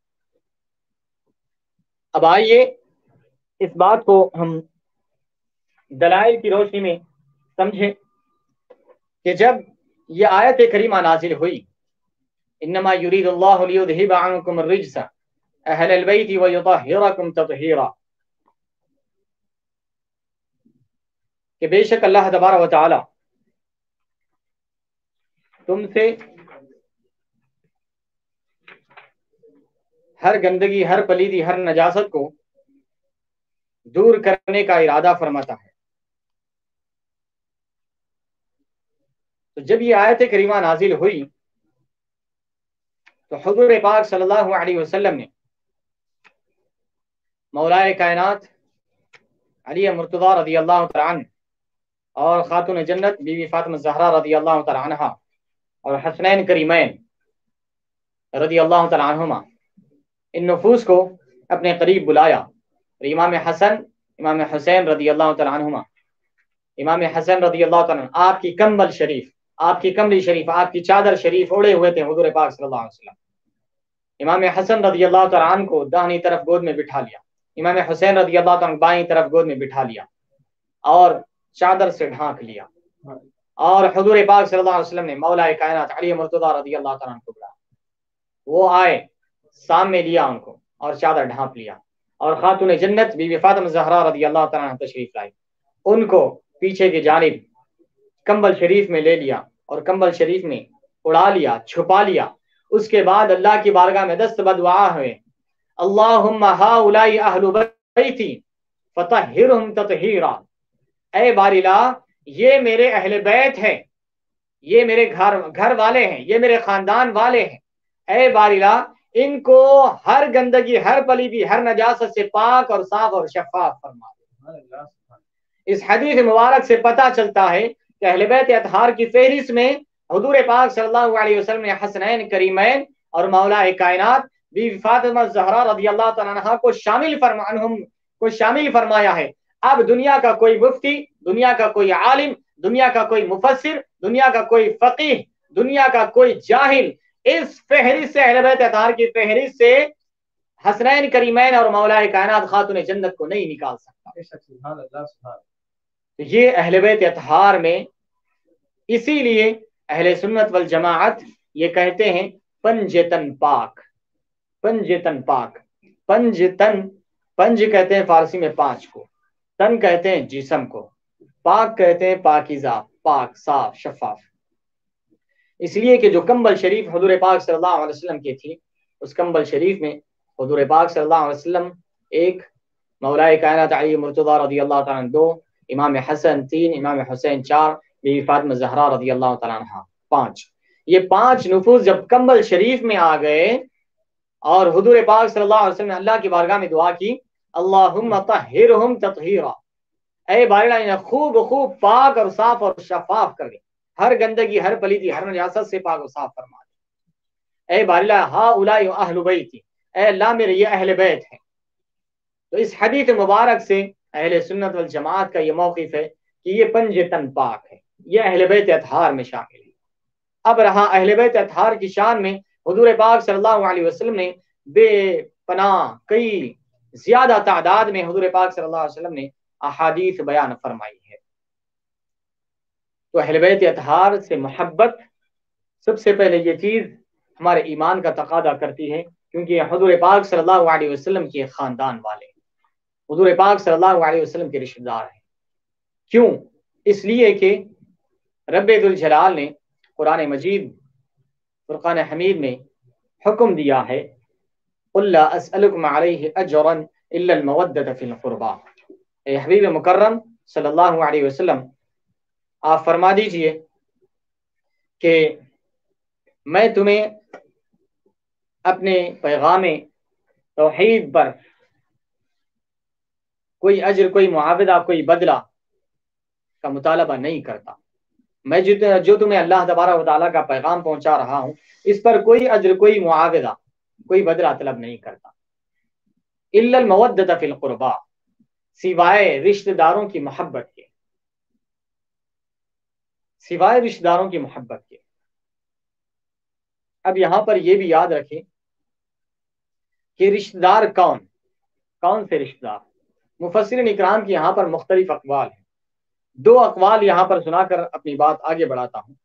Speaker 4: اب آئیے اس بات کو ہم دلائل کی روشنی میں سمجھیں کہ جب یہ آیت کریمہ نازل ہوئی انما یرید اللہ لیذہب عنکم الرجس اہل البیت ویطہرکم تطہیرا، کہ بے شک اللہ تبارک و تعالی تم سے ہر گندگی، ہر پلیدی، ہر نجاست کو دور کرنے کا ارادہ فرماتا ہے. تو جب یہ آیت کریمہ نازل ہوئی تو حضور پاک صلی اللہ علیہ وسلم نے مولائے کائنات علی مرتضی رضی اللہ تعالی عنہ اور خاتون جنت بی بی فاطمہ زہرا رضی اللہ تعالی عنہا اور حسنین کریمین رضی اللہ تعالی عنہما ان نفوس کو اپنے قریب بلایا. امام حسن، امام حسین رضی اللہ تعالی عنہما، امام حسن رضی اللہ تعالی عنہ آپ کی کمبل شریف، آپ کی کملی شریف، آپ کی چادر شریف اوڑے ہوئے تھے حضور پاک صلی اللہ علیہ وسلم. امام حسن رضی اللہ تعالی عنہ کو داہنی طرف گود میں بٹھا لیا، امام حسین رضی اللہ تعالی عنہ بائیں طرف گود میں بٹھا لیا اور چادر سے ڈھانک لیا. اور حضور پاک صلی اللہ علیہ وسلم نے مولا کائنات علی مرتضی رضی اللہ تعالی عنہ کو بلایا. وہ آئے، سامنے لیا ان کو اور چادر ڈھانپ لیا. اور خاتون جنت بی بی فاطمہ زہرا رضی اللہ تعالی عنہ تشریف لائی، ان کو پیچھے کی جانب کمبل شریف میں لے لیا اور کمبل شریف میں اڑا لیا، چھپا لیا. اس کے بعد اللہ کی بارگاہ میں دست بدعا ہوئے اللہم ہؤلاء اہل بیتی فطہرہم تطہیرا، اے باری اللہ یہ میرے اہل بیت ہیں، یہ میرے گھر گھر والے ہیں، یہ میرے خاندان والے ہیں، اے باری اللہ ان کو ہر گندگی، ہر پلیدی، ہر نجاست سے پاک اور صاف اور شفاف فرما دے. اس حدیث مبارک سے پتہ چلتا ہے کہ اہل بیت اطہار کی فہرست میں حضور پاک صلی اللہ علیہ وسلم نے حسنین کریمین اور مولا کائنات بی بی فاطمہ زہرا رضی اللہ تعالی عنہا کو شامل فرما عنہم کو شامل فرمایا ہے. اب دنیا کا کوئی مفتی، دنیا کا کوئی عالم، دنیا کا کوئی مفسر، دنیا کا کوئی فقیہ، دنیا کا کوئی جاہل اس فہرست سے، اہل بیت اطہار کی فہرست سے حسنین کریمین اور مولا کائنات خاتون جنت کو نہیں نکال سکتا. یہ اہل بیت اطہار میں، اسی لیے اہل سنت والجماعت یہ کہتے ہیں پنجتن پاک، پنجتن پاک. پنج تن، پنج کہتے ہیں فارسی میں پانچ کو، تن کہتے ہیں جسم کو، پاک کہتے ہیں پاکیزہ، پاک، صاف، شفاف. اس لیے کہ جو کمبل شریف حضور پاک صلی اللہ علیہ وسلم کی تھی، اس کمبل شریف میں حضور پاک صلی اللہ علیہ وسلم ایک، مولا کائنات علی مرتضی رضی اللہ تعالیٰ عنہ دو، امام حسن تین، امام حسین چار، بی بی فاطمہ زہرا رضی اللہ تعالیٰ عنہ پانچ. یہ پانچ نفوس جب کمبل شریف میں آ گئے اور حضور پاک صلی اللہ علیہ وسلم نے اللہ کی بارگاہ میں دعا کی اللہم طہرہم تطہیرا، اے باری اللہ انہیں خوب خوب پاک اور صاف اور شفاف کر دے، ہر گندگی، ہر پلیدی، ہر نجاست سے پاک اور صاف فرما دے. اے باری اللہ ہؤلاء اہل بیتی، اے اللہ میرے یہ اہل بیت ہیں. تو اس حدیث مبارک سے اہل سنت والجماعت کا یہ موقف ہے کہ یہ پنجتن پاک ہے، یہ اہل بیت اطہار میں شامل ہے. اب رہا اہل بیت اطہار کی شان میں حضور پاک صلی اللہ علیہ وسلم نے بے پناہ کئی زیادہ تعداد میں حضور پاک صلی اللہ علیہ وسلم نے احادیث بیان فرمائی ہے. تو اہل بیت اطہار سے محبت سب سے پہلے یہ چیز ہمارے ایمان کا تقاضا کرتی ہے، کیونکہ حضور پاک صلی اللہ علیہ وسلم کے خاندان والے. حضور پاک صلی اللہ علیہ وسلم کے رشتہ دار ہیں۔ کیوں؟ اس لیے کہ رب ذوالجلال نے قرآن مجید فرقان حمید میں حکم دیا ہے قُلْ لَا أَسْأَلُكُمْ عَلَيْهِ أَجْرًا إِلَّا الْمَوَدَّةَ فِي الْقُرْبَى، اے حبیب مکرم صلی اللہ علیہ وسلم آپ فرما دیجئے کہ میں تمہیں اپنے پیغام توحید پر کوئی اجر، کوئی معاوضہ، کوئی بدلہ کا مطالبہ نہیں کرتا۔ میں جو تمہیں اللہ تبارک و تعالیٰ کا پیغام پہنچا رہا ہوں اس پر کوئی اجر، کوئی معاوضہ، کوئی بدلہ طلب نہیں کرتا۔ الا المودۃ فی القربا، سوائے رشتہ داروں کی محبت کے، سوائے رشتہ داروں کی محبت کے۔ اب یہاں پر یہ بھی یاد رکھیں کہ رشتہ دار کون کون سے رشتہ دار؟ مفسرین اکرام کی یہاں پر مختلف اقوال ہیں۔ دو اقوال یہاں پر سنا کر اپنی بات آگے بڑھاتا ہوں۔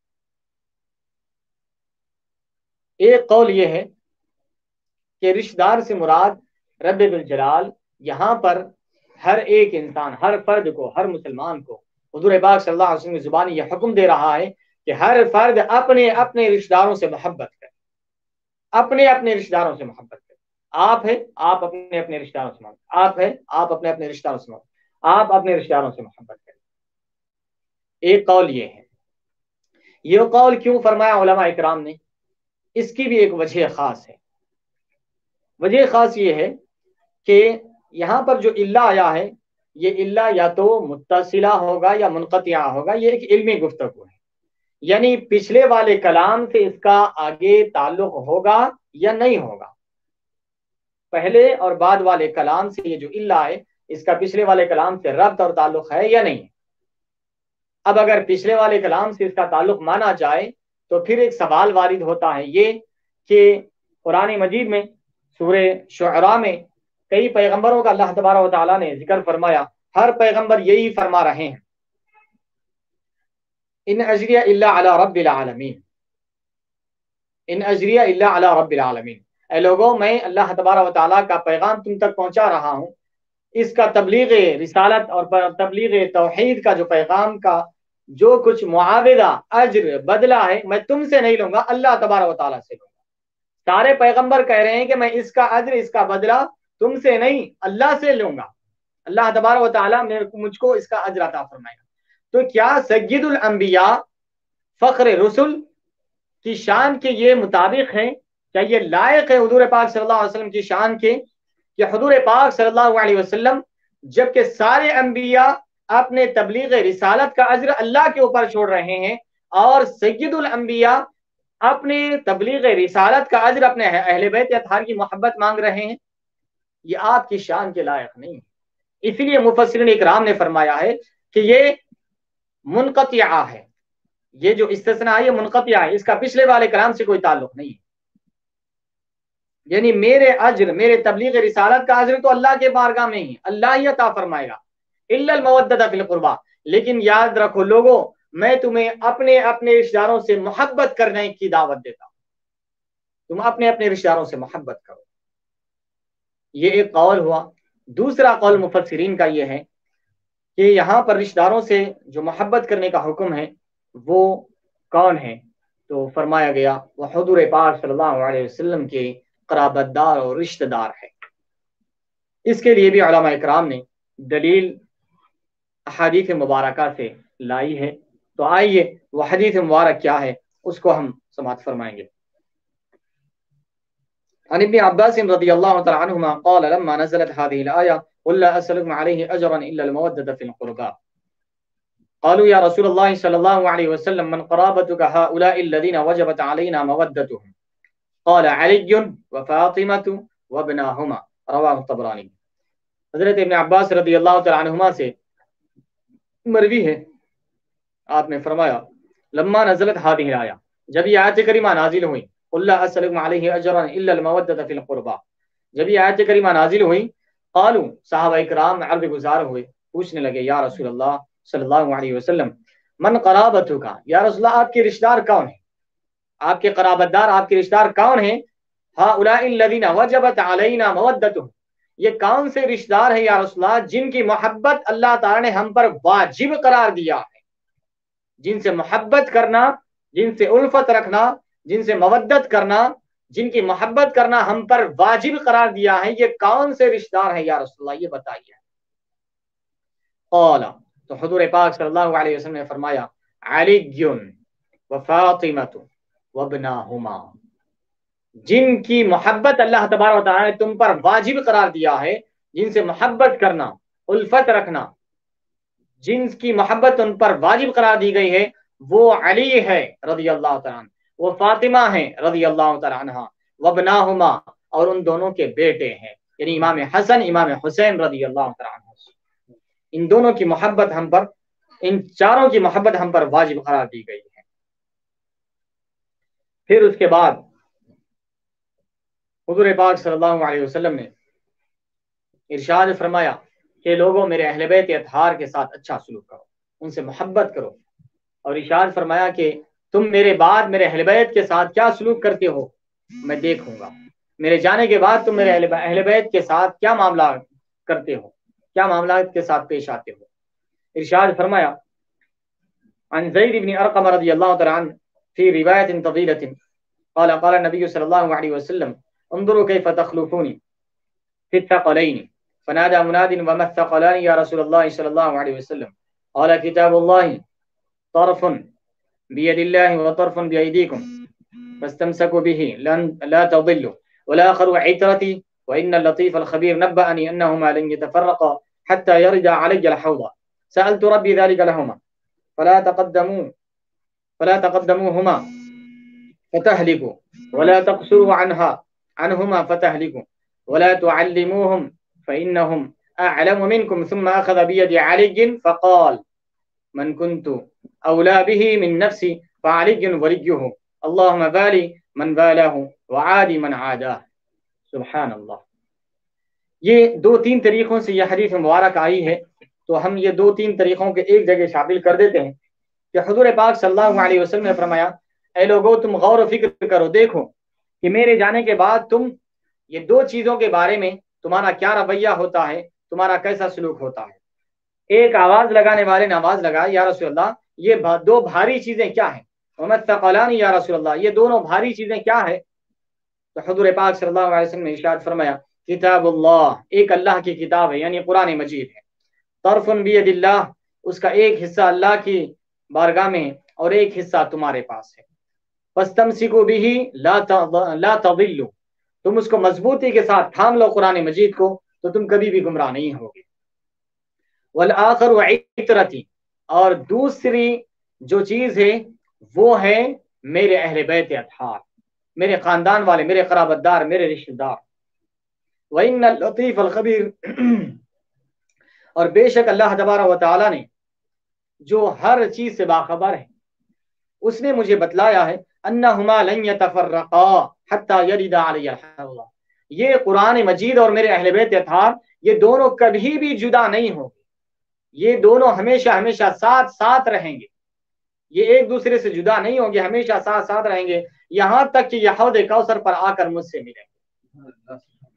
Speaker 4: ایک قول یہ ہے کہ رشتہ دار سے مراد رب ذوالجلال یہاں پر ہر ایک انسان، ہر فرد کو، ہر مسلمان کو حضور پاک صلی اللہ علیہ وسلم کی زبان یہ حکم دے رہا ہے کہ ہر فرد اپنے اپنے رشتہ داروں سے محبت کرے، اپنے اپنے رشتہ داروں سے محبت کرے۔ آپ ہے آپ اپنے اپنے رشتہ داروں سے محبت، آپ ہے آپ اپنے اپنے رشتہ داروں سے محبت، آپ اپنے رشتہ داروں سے محبت کریں۔ ایک قول یہ ہے۔ یہ قول کیوں فرمایا علماء اکرام نے؟ اس کی بھی ایک وجہ خاص ہے۔ وجہ خاص یہ ہے کہ یہاں پر جو اللہ آیا ہے یہ اللہ یا تو متصلہ ہوگا یا منقطعہ ہوگا، یہ ایک علمی گفتگو ہے، یعنی پچھلے والے کلام سے اس کا آگے تعلق ہوگا یا نہیں ہوگا۔ پہلے اور بعد والے کلام سے یہ جو اللہ ہے اس کا پچھلے والے کلام سے ربط اور تعلق ہے یا نہیں۔ اب اگر پچھلے والے کلام سے اس کا تعلق مانا جائے تو پھر ایک سوال وارد ہوتا ہے یہ کہ قرآن مجید میں سورہ شعراء میں کئی پیغمبروں کا اللہ تبارک و تعالیٰ نے ذکر فرمایا، ہر پیغمبر یہی فرما رہے ہیں ان اجریہ الا علی رب العالمین، ان اجریہ الا علی رب العالمین، اے لوگوں میں اللہ تبارک و تعالیٰ کا پیغام تم تک پہنچا رہا ہوں، اس کا تبلیغ رسالت اور تبلیغ توحید کا جو پیغام کا جو کچھ معاوضہ، اجر، بدلہ ہے میں تم سے نہیں لوں گا، اللہ تبارک و تعالیٰ سے لوں گا۔ سارے پیغمبر کہہ رہے ہیں کہ میں اس کا اجر، اس کا بدلہ تم سے نہیں اللہ سے لوں گا، اللہ تبارک و تعالیٰ مجھ کو اس کا اجر عطا فرمائے گا۔ تو کیا سید الانبیاء فخر رسل کی شان کے یہ مطابق ہے؟ کیا یہ لائق ہے حضور پاک صلی اللہ علیہ وسلم کی شان کے کہ حضور پاک صلی اللہ علیہ وسلم جبکہ سارے انبیاء اپنے تبلیغ رسالت کا اجر اللہ کے اوپر چھوڑ رہے ہیں اور سید الانبیاء اپنے تبلیغ رسالت کا اجر اپنے اہل بیت اطہار کی محبت مانگ رہے ہیں؟ یہ آپ کی شان کے لائق نہیں ہے۔ اس لیے مفسرین اکرام نے فرمایا ہے کہ یہ منقطعہ ہے، یہ جو استثناء ہے یہ منقطعہ ہے، اس کا پچھلے والے کلام سے کوئی تعلق نہیں ہے۔ یعنی میرے اجر، میرے تبلیغ رسالت کا اجر تو اللہ کے بارگاہ میں ہی اللہ ہی عطا فرمائے گا، الا المودۃ فی القربا، لیکن یاد رکھو لوگوں میں تمہیں اپنے اپنے رشتہ داروں سے محبت کرنے کی دعوت دیتا ہوں، تم اپنے اپنے رشتہ داروں سے محبت کرو۔ یہ ایک قول ہوا۔ دوسرا قول مفسرین کا یہ ہے کہ یہاں پر رشتہ داروں سے جو محبت کرنے کا حکم ہے وہ کون ہے؟ تو فرمایا گیا وہ حضور پاک صلی اللہ علیہ وسلم کے قرابت دار اور رشتہ دار ہے۔ اس کے لیے بھی علماء اکرام نے دلیل احادیث مبارکہ سے لائی ہے، تو آئیے وہ حدیث مبارک کیا ہے اس کو ہم سماعت فرمائیں گے۔ عن ابن عباس رضی اللہ تعالی عنہما قال لما نزلت هذه الآية قل لا أسألكم عليه أجرا إلا المودة في القربى قالوا يا رسول الله صلى الله عليه وسلم من قرابتك هؤلاء الذين وجبت علينا مودتهم قال علي وفاطمة وابناهما رواه الطبراني۔ حضرت ابن عباس رضی اللہ تعالی عنہما سے مروی ہے، آپ نے فرمایا لما نزلت هذه الآية، جب یہ آیت کریمہ نازل ہوئی، قل لا أسألكم عليه أجرا إلا المودة في القربى، جب یہ آیت کریمہ نازل ہوئی، قالوا صحابہ اکرام عرض گزار ہوئے، پوچھنے لگے یا رسول اللہ صلی اللہ علیہ وسلم من قرابتک، یا رسول اللہ آپ کے رشتہ دار کون ہیں، آپ کے قرابت دار، آپ کے رشتہ دار کون ہیں؟ هؤلاء الذين وجبت علينا مودتهم، یہ کون سے رشتہ دار ہیں یا رسول اللہ جن کی محبت اللہ تعالی نے ہم پر واجب قرار دیا ہے، جن سے محبت کرنا، جن سے الفت رکھنا، جن سے مودت کرنا، جن کی محبت کرنا ہم پر واجب قرار دیا ہے، یہ کون سے رشتہ دار ہیں یا رسول اللہ، یہ بتائیے۔ قال، تو حضور پاک صلی اللہ علیہ وسلم نے فرمایا علی و فاطمۃ و ابناہما، جن کی محبت اللہ تبارک و تعالی نے تم پر واجب قرار دیا ہے، جن سے محبت کرنا، الفت رکھنا، جن کی محبت ان پر واجب قرار دی گئی ہے، وہ علی ہے رضی اللہ تعالیٰ عنہ، وہ فاطمہ ہیں رضی اللہ تعالیٰ عنہ، وابناہما، اور ان دونوں کے بیٹے ہیں، یعنی امام حسن امام حسین رضی اللہ تعالیٰ عنہ، ان دونوں کی محبت ہم پر، ان چاروں کی محبت ہم پر واجب قرار دی گئی ہے۔ پھر اس کے بعد حضور پاک صلی اللہ علیہ وسلم نے ارشاد فرمایا کہ لوگوں میرے اہل بیت اطہار کے ساتھ اچھا سلوک کرو، ان سے محبت کرو، اور ارشاد فرمایا کہ تم میرے بعد میرے اہل بیت کے ساتھ کیا سلوک کرتے ہو میں دیکھوں گا، میرے جانے کے بعد تم میرے اہل بیت کے ساتھ کیا معاملات کرتے ہو، کیا معاملات کے ساتھ پیش آتے ہو۔ ارشاد فرمایا عن زید بن ارقم رضی اللہ تعالی عنہ فی روایت طویلۃ قال قال النبی صلی اللہ علیہ وسلم انظروا کیف تخلفونی فی الثقلین فنادى مناد وما الثقلان یا رسول اللہ صلی اللہ علیہ وسلم قال کتاب اللہ طرف بید اللہ وطرف بأیدیکم فاستمسکوا به لا تضلوا والآخر عترتی وإن اللطيف الخبير نبأني أنهما لن يتفرقا حتى يرد علي الحوض سألت ربي ذلك لهما فلا تقدموا فلا تقدموهما فتهلكوا ولا تقصروا عنها عنهما فتهلكوا ولا تعلموهم فإنهم أعلم منكم ثم أخذ بيد علي فقال من كنت أولى به من نفسي فعلي وليه اللهم بالي من بالاه وعادي من عاداه۔ سبحان اللہ۔ یہ دو تین طریقوں سے یہ حدیث مبارک آئی ہے، تو ہم یہ دو تین طریقوں کے ایک جگہ شامل کر دیتے ہیں کہ حضور پاک صلی اللہ علیہ وسلم نے فرمایا اے لوگو تم غور و فکر کرو، دیکھو کہ میرے جانے کے بعد تم یہ دو چیزوں کے بارے میں تمہارا کیا رویہ ہوتا ہے، تمہارا کیسا سلوک ہوتا ہے۔ ایک آواز لگانے والے نے آواز لگایا یا رسول اللہ یہ دو بھاری چیزیں کیا ہیں، وما الثقلان یا رسول اللہ یہ دونوں بھاری چیزیں کیا ہے؟ تو حضور پاک صلی اللہ علیہ وسلم نے ارشاد فرمایا کتاب اللہ، ایک اللہ کی کتاب ہے یعنی قرآن مجید ہے، طرف بید اللہ، اس کا ایک حصہ اللہ کی بارگاہ میں اور ایک حصہ تمہارے پاس ہے، فاستمسکوا بہ لا تضلوا، تم اس کو مضبوطی کے ساتھ تھام لو قرآن مجید کو تو تم کبھی بھی گمراہ نہیں ہوگے۔ والآخر عترتی، اور دوسری جو چیز ہے وہ ہے میرے اہل بیت اطہار، میرے خاندان والے، میرے قرابت دار، میرے رشتہ دار۔ وَإِنَّ اللطیف الخبیر، اور بے شک اللہ تبارک و تعالی نے جو ہر چیز سے باخبر ہے، اس نے مجھے بتلایا ہے انہما لن یتفرقا حتی یرد علی الحوض، یہ قرآن مجید اور میرے اہل بیت اطہار یہ دونوں کبھی بھی جدا نہیں ہوں گے، یہ دونوں ہمیشہ ہمیشہ ساتھ ساتھ رہیں گے، یہ ایک دوسرے سے جدا نہیں ہوں گے، ہمیشہ ساتھ ساتھ رہیں گے یہاں تک کہ یہ حوض کوثر پر آ کر مجھ سے ملیں گے۔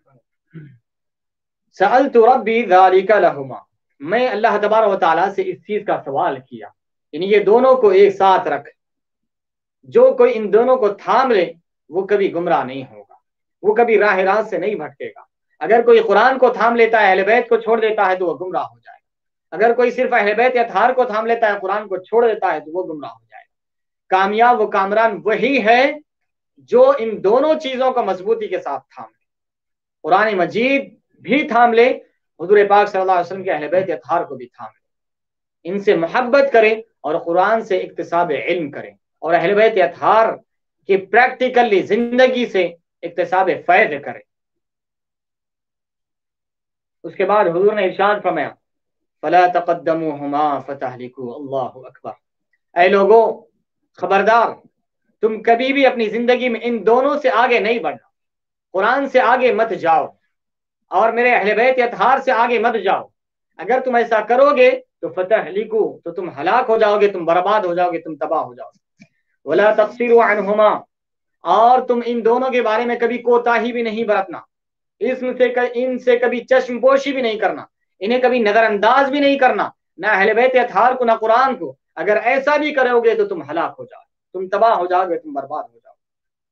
Speaker 4: سألت ربی ذالک لہما، میں اللہ تبارک و تعالیٰ سے اس چیز کا سوال کیا، یعنی یہ دونوں کو ایک ساتھ رکھ، جو کوئی ان دونوں کو تھام لے وہ کبھی گمراہ نہیں ہوگا، وہ کبھی راہ راست سے نہیں بھٹکے گا۔ اگر کوئی قرآن کو تھام لیتا ہے اہل بیت کو چھوڑ دیتا ہے تو وہ گمراہ ہو جائے گا، اگر کوئی صرف اہل بیت اطہار کو تھام لیتا ہے قرآن کو چھوڑ دیتا ہے تو وہ گمراہ ہو جائے گا۔ کامیاب و کامران وہی ہے جو ان دونوں چیزوں کو مضبوطی کے ساتھ تھام لے، قرآن مجید بھی تھام لے، حضور پاک صلی اللہ علیہ وسلم کے اہل بیت اطہار کو بھی تھام لے، ان سے محبت کریں اور قرآن سے اکتساب علم کریں اور اہل بیت اطہار کی پریکٹیکلی زندگی سے اکتساب فیض کریں۔ اس کے بعد حضور نے ارشاد فرمایا فلا تقدموهما فتهلكوا، اللہ اکبر، اے لوگوں خبردار تم کبھی بھی اپنی زندگی میں ان دونوں سے آگے نہیں بڑھنا، قرآن سے آگے مت جاؤ اور میرے اہل بیت اطہار سے آگے مت جاؤ، اگر تم ایسا کرو گے تو فتہلکوا، تو تم ہلاک ہو جاؤ گے، تم برباد ہو جاؤ گے، تم تباہ ہو جاؤ گے۔ ولا تقصروا عنہما، اور تم ان دونوں کے بارے میں کبھی کوتاہی بھی نہیں برتنا، اسم سے ان سے کبھی چشم پوشی بھی نہیں کرنا، انہیں کبھی نظر انداز بھی نہیں کرنا، نہ اہل بیت اطہار کو نہ قرآن کو۔ اگر ایسا بھی کرو گے تو تم ہلاک ہو جاؤ، تم تباہ ہو جاؤ گے، تم برباد ہو جاؤ۔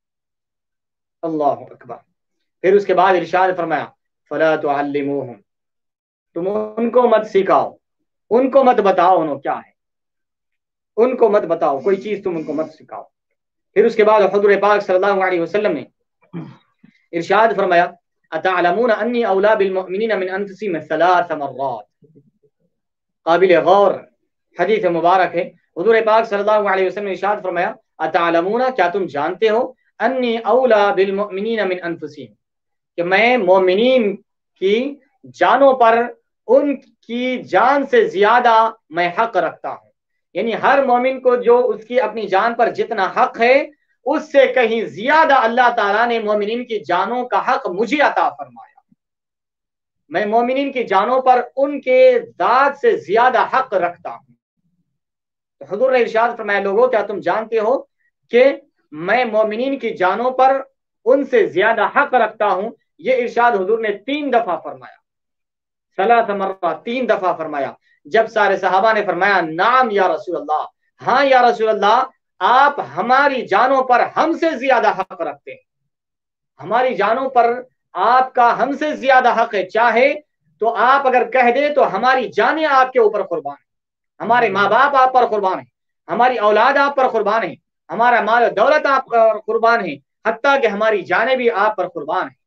Speaker 4: اللہ اکبر۔ پھر اس کے بعد ارشاد فرمایا فلا تعلموہم، تم ان کو مت سکھاؤ، ان کو مت بتاؤ انہوں کیا ہے، ان کو مت بتاؤ کوئی چیز، تم ان کو مت سکھاؤ۔ پھر اس کے بعد حضور پاک صلی اللہ علیہ وسلم نے ارشاد فرمایا اتعلمون انی اولا بالمؤمنین من انفسهم ثلاث مرات۔ قابل غور حدیث مبارک ہے، حضور پاک صلی اللہ علیہ وسلم نے ارشاد فرمایا اتعلمون، کیا تم جانتے ہو، انی اولا بالمؤمنین من انفسهم، کہ میں مومنین کی جانوں پر ان کی جان سے زیادہ میں حق رکھتا ہوں، یعنی ہر مومن کو جو اس کی اپنی جان پر جتنا حق ہے اس سے کہیں زیادہ اللہ تعالیٰ نے مومنین کی جانوں کا حق مجھے عطا فرمایا، میں مومنین کی جانوں پر ان کے ذات سے زیادہ حق رکھتا ہوں۔ تو حضور نے ارشاد فرمایا لوگوں کیا تم جانتے ہو کہ میں مومنین کی جانوں پر ان سے زیادہ حق رکھتا ہوں۔ یہ ارشاد حضور نے تین دفعہ فرمایا، ثلاث مرات، تین دفعہ فرمایا۔ جب سارے صحابہ نے فرمایا نعم یا رسول اللہ، ہاں یا رسول اللہ، آپ ہماری جانوں پر ہم سے زیادہ حق رکھتے ہیں، ہماری جانوں پر آپ کا ہم سے زیادہ حق ہے، چاہے تو آپ اگر کہہ دیں تو ہماری جانیں آپ کے اوپر قربان ہیں، ہمارے ماں باپ آپ پر قربان ہیں، ہماری اولاد آپ پر قربان ہیں، ہمارا مال و دولت آپ پر قربان ہیں، حتیٰ کہ ہماری جانیں بھی آپ پر قربان ہیں۔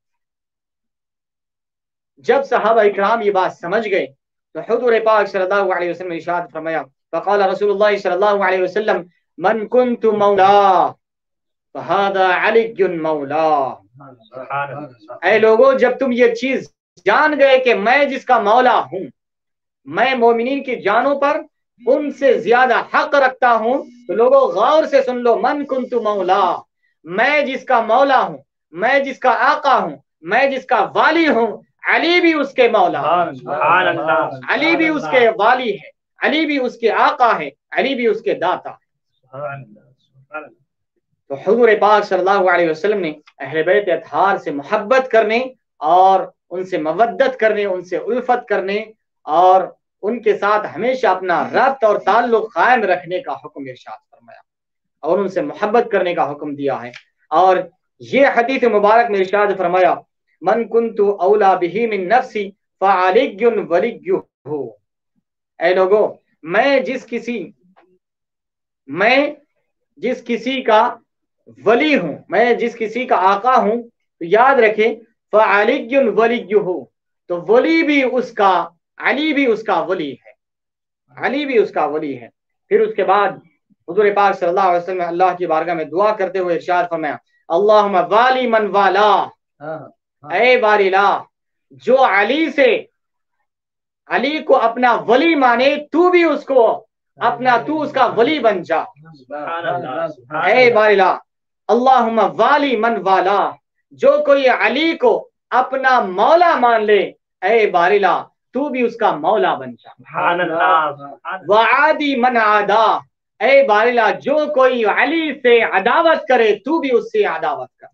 Speaker 4: جب صحابہ اکرام یہ بات سمجھ گئے تو حضور پاک صلی اللہ علیہ وسلم نے ارشاد فرمایا فقال رسول اللہ صلی اللہ علیہ وسلم من کنت مولا فہذا علی مولا۔ اے لوگو جب تم یہ چیز جان گئے کہ میں جس کا مولا ہوں، میں مومنین کی جانوں پر ان سے زیادہ حق رکھتا ہوں، تو لوگو غور سے سن لو، من کنت مولا، میں جس کا مولا ہوں، میں جس کا آقا ہوں، میں جس کا والی ہوں، علی بھی اس کے مولا ہے، علی بھی اس کے والی ہے، علی بھی اس کے آقا ہے، علی بھی اس کے داتا ہے۔ تو حضور پاک صلی اللہ علیہ وسلم نے اہل بیت اطہار سے محبت کرنے اور ان سے مودت کرنے، ان سے الفت کرنے اور ان کے ساتھ ہمیشہ اپنا ربط اور تعلق قائم رکھنے کا حکم ارشاد فرمایا اور ان سے محبت کرنے کا حکم دیا ہے۔ اور یہ حدیث مبارک میں ارشاد فرمایا من کنت اولا بہ من نفسی فعلی ولیہ، اے لوگو میں جس کسی میں جس کسی کا ولی ہوں، میں جس کسی کا آقا ہوں، تو یاد رکھیں فعلی ولیہ، تو ولی بھی اس کا، علی بھی اس کا ولی ہے، علی بھی اس کا ولی ہے۔ پھر اس کے بعد حضور پاک صلی اللہ علیہ وسلم اللہ کی بارگاہ میں دعا کرتے ہوئے ارشاد فرمایا اللہم والی من والا، اے باری لا جو علی سے علی کو اپنا ولی مانے، تو بھی اس کو اپنا، تو اس کا ولی بن جا۔ اے باری لا اللہم والی من والا، جو کوئی علی کو اپنا مولا مان لے، اے باری لا تو بھی اس کا مولا بن جا۔ وعادی من عادا، اے باری لا جو کوئی علی سے عداوت کرے، تو بھی اس سے عداوت کر۔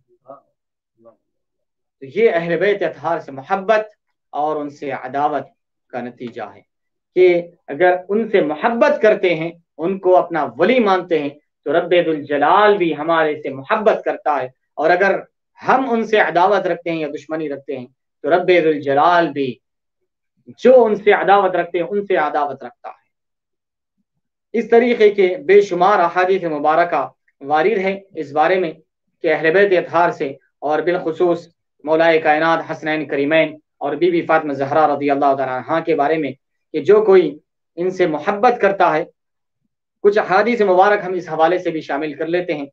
Speaker 4: تو یہ اہل بیت اطہار سے محبت اور ان سے عداوت کا نتیجہ ہے کہ اگر ان سے محبت کرتے ہیں، ان کو اپنا ولی مانتے ہیں، تو رب ذوالجلال بھی ہمارے سے محبت کرتا ہے، اور اگر ہم ان سے عداوت رکھتے ہیں یا دشمنی رکھتے ہیں تو رب ذوالجلال بھی جو ان سے عداوت رکھتے ہیں ان سے عداوت رکھتا ہے۔ اس طریقے کے بے شمار احادیث مبارکہ وارد ہیں اس بارے میں کہ اہل بیت اطہار سے اور بالخصوص مولائے کائنات حسنین کریمین اور بی بی فاطمہ زہرا رضی اللہ تعالیٰ عنہا کے بارے میں کہ جو کوئی ان سے محبت کرتا ہے۔ کچھ احادیث مبارک ہم اس حوالے سے بھی شامل کر لیتے ہیں۔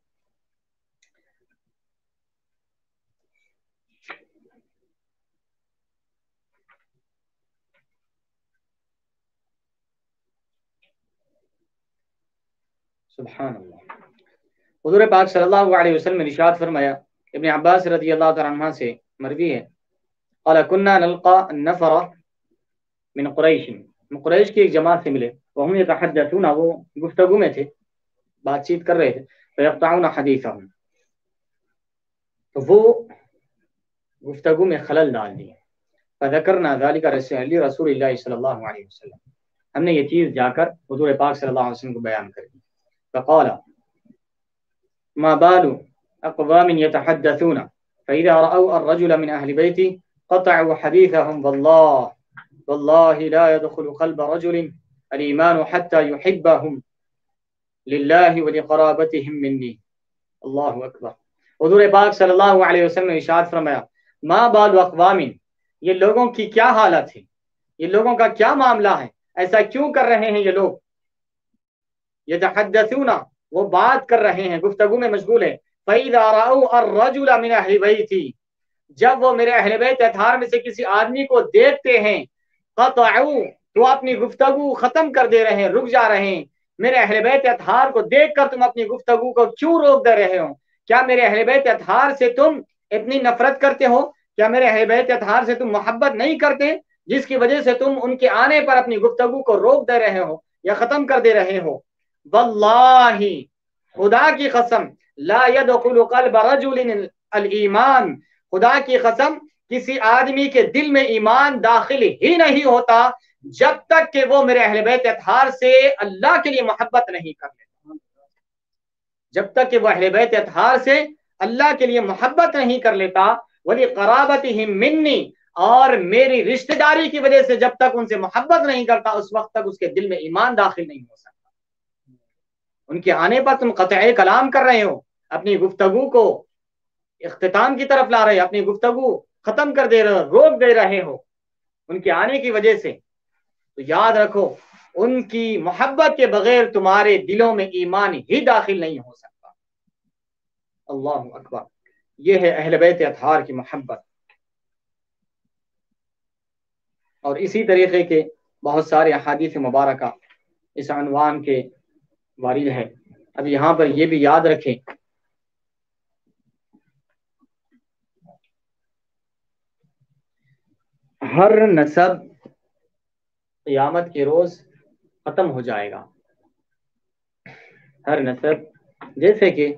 Speaker 4: سبحان اللہ۔ حضور پاک صلی اللہ علیہ وسلم نے ارشاد فرمایا، ابن عباس رضی اللہ تعالیٰ عنہ سے مروی ہے، قال كنا نلقى النفر من قریش، قریش کی ایک جماعت سے ملے، وهم يتحدثون، وہ گفتگو میں تھے، بات چیت کر رہے تھے، فيقطعون حديثهم، تو وہ گفتگو میں خلل ڈال دی. فذکرنا ذلک رسول رسول اللہ صلی اللہ علیہ وسلم، ہم نے یہ چیز جا کر حضور پاک صلی اللہ علیہ وسلم کو بیان کر دی. فقال ما بال اقوام يتحدثون فاذا راوا الرجل من اهل بيتي قطعوا حديثهم والله والله لا يدخل قلب رجل الايمان حتى يحبهم لله ولقرابتهم مني. اللہ اکبر. حضور پاک صلی اللہ علیہ وسلم نے ارشاد فرمایا ما بال اقوام، یہ لوگوں کی کیا حالت ہے، یہ لوگوں کا کیا معاملہ ہے، ایسا کیوں کر رہے ہیں یہ لوگ. یتحدثون، وہ بات کر رہے ہیں، گفتگو میں مشغول ہے. فَإِذَا رَأَوْا الرَّجُلَ مِنْ أَهْلِ بَيْتِي، جب وہ میرے اہل بیت اطہار میں سے کسی آدمی کو دیکھتے ہیں، قطعوا، تو اپنی گفتگو ختم کر دے رہے ہیں، رک جا رہے ہیں. میرے اہل بیت اطہار کو دیکھ کر تم اپنی گفتگو کو کیوں روک دے رہے ہو؟ کیا میرے اہل بیت اطہار سے تم اتنی نفرت کرتے ہو؟ کیا میرے اہل بیت اطہار سے تم محبت نہیں کرتے جس کی وجہ سے تم ان کے آنے پر اپنی گفتگو کو روک دے رہے ہو یا ختم کر دے رہے ہو؟ واللہ، خدا کی قسم، لا يدخل قلب رجل الایمان، خدا کی قسم کسی آدمی کے دل میں ایمان داخل ہی نہیں ہوتا جب تک کہ وہ میرے اہل بیت اطہار سے اللہ کے لیے محبت نہیں کر لیتا. جب تک کہ وہ اہل بیت اطہار سے اللہ کے لیے محبت نہیں کر لیتا. وَلِقَرَابَتِهِم مِّنِّي، اور میری رشتہ داری کی وجہ سے جب تک ان سے محبت نہیں کرتا اس وقت تک اس کے دل میں ایمان داخل نہیں ہو سکتا. ان کے آنے پر تم قطع کلام کر رہے ہو، اپنی گفتگو کو اختتام کی طرف لا رہے ہو، اپنی گفتگو ختم کر دے رہے ہو، روک دے رہے ہو ان کے آنے کی وجہ سے. تو یاد رکھو ان کی محبت کے بغیر تمہارے دلوں میں ایمان ہی داخل نہیں ہو سکتا. اللہ اکبر. یہ ہے اہل بیت اطہار کی محبت. اور اسی طریقے کے بہت سارے احادیث مبارکہ اس عنوان کے وارد ہے. اب یہاں پر یہ بھی یاد رکھیں ہر نسب قیامت کے روز ختم ہو جائے گا. ہر نسب، جیسے کہ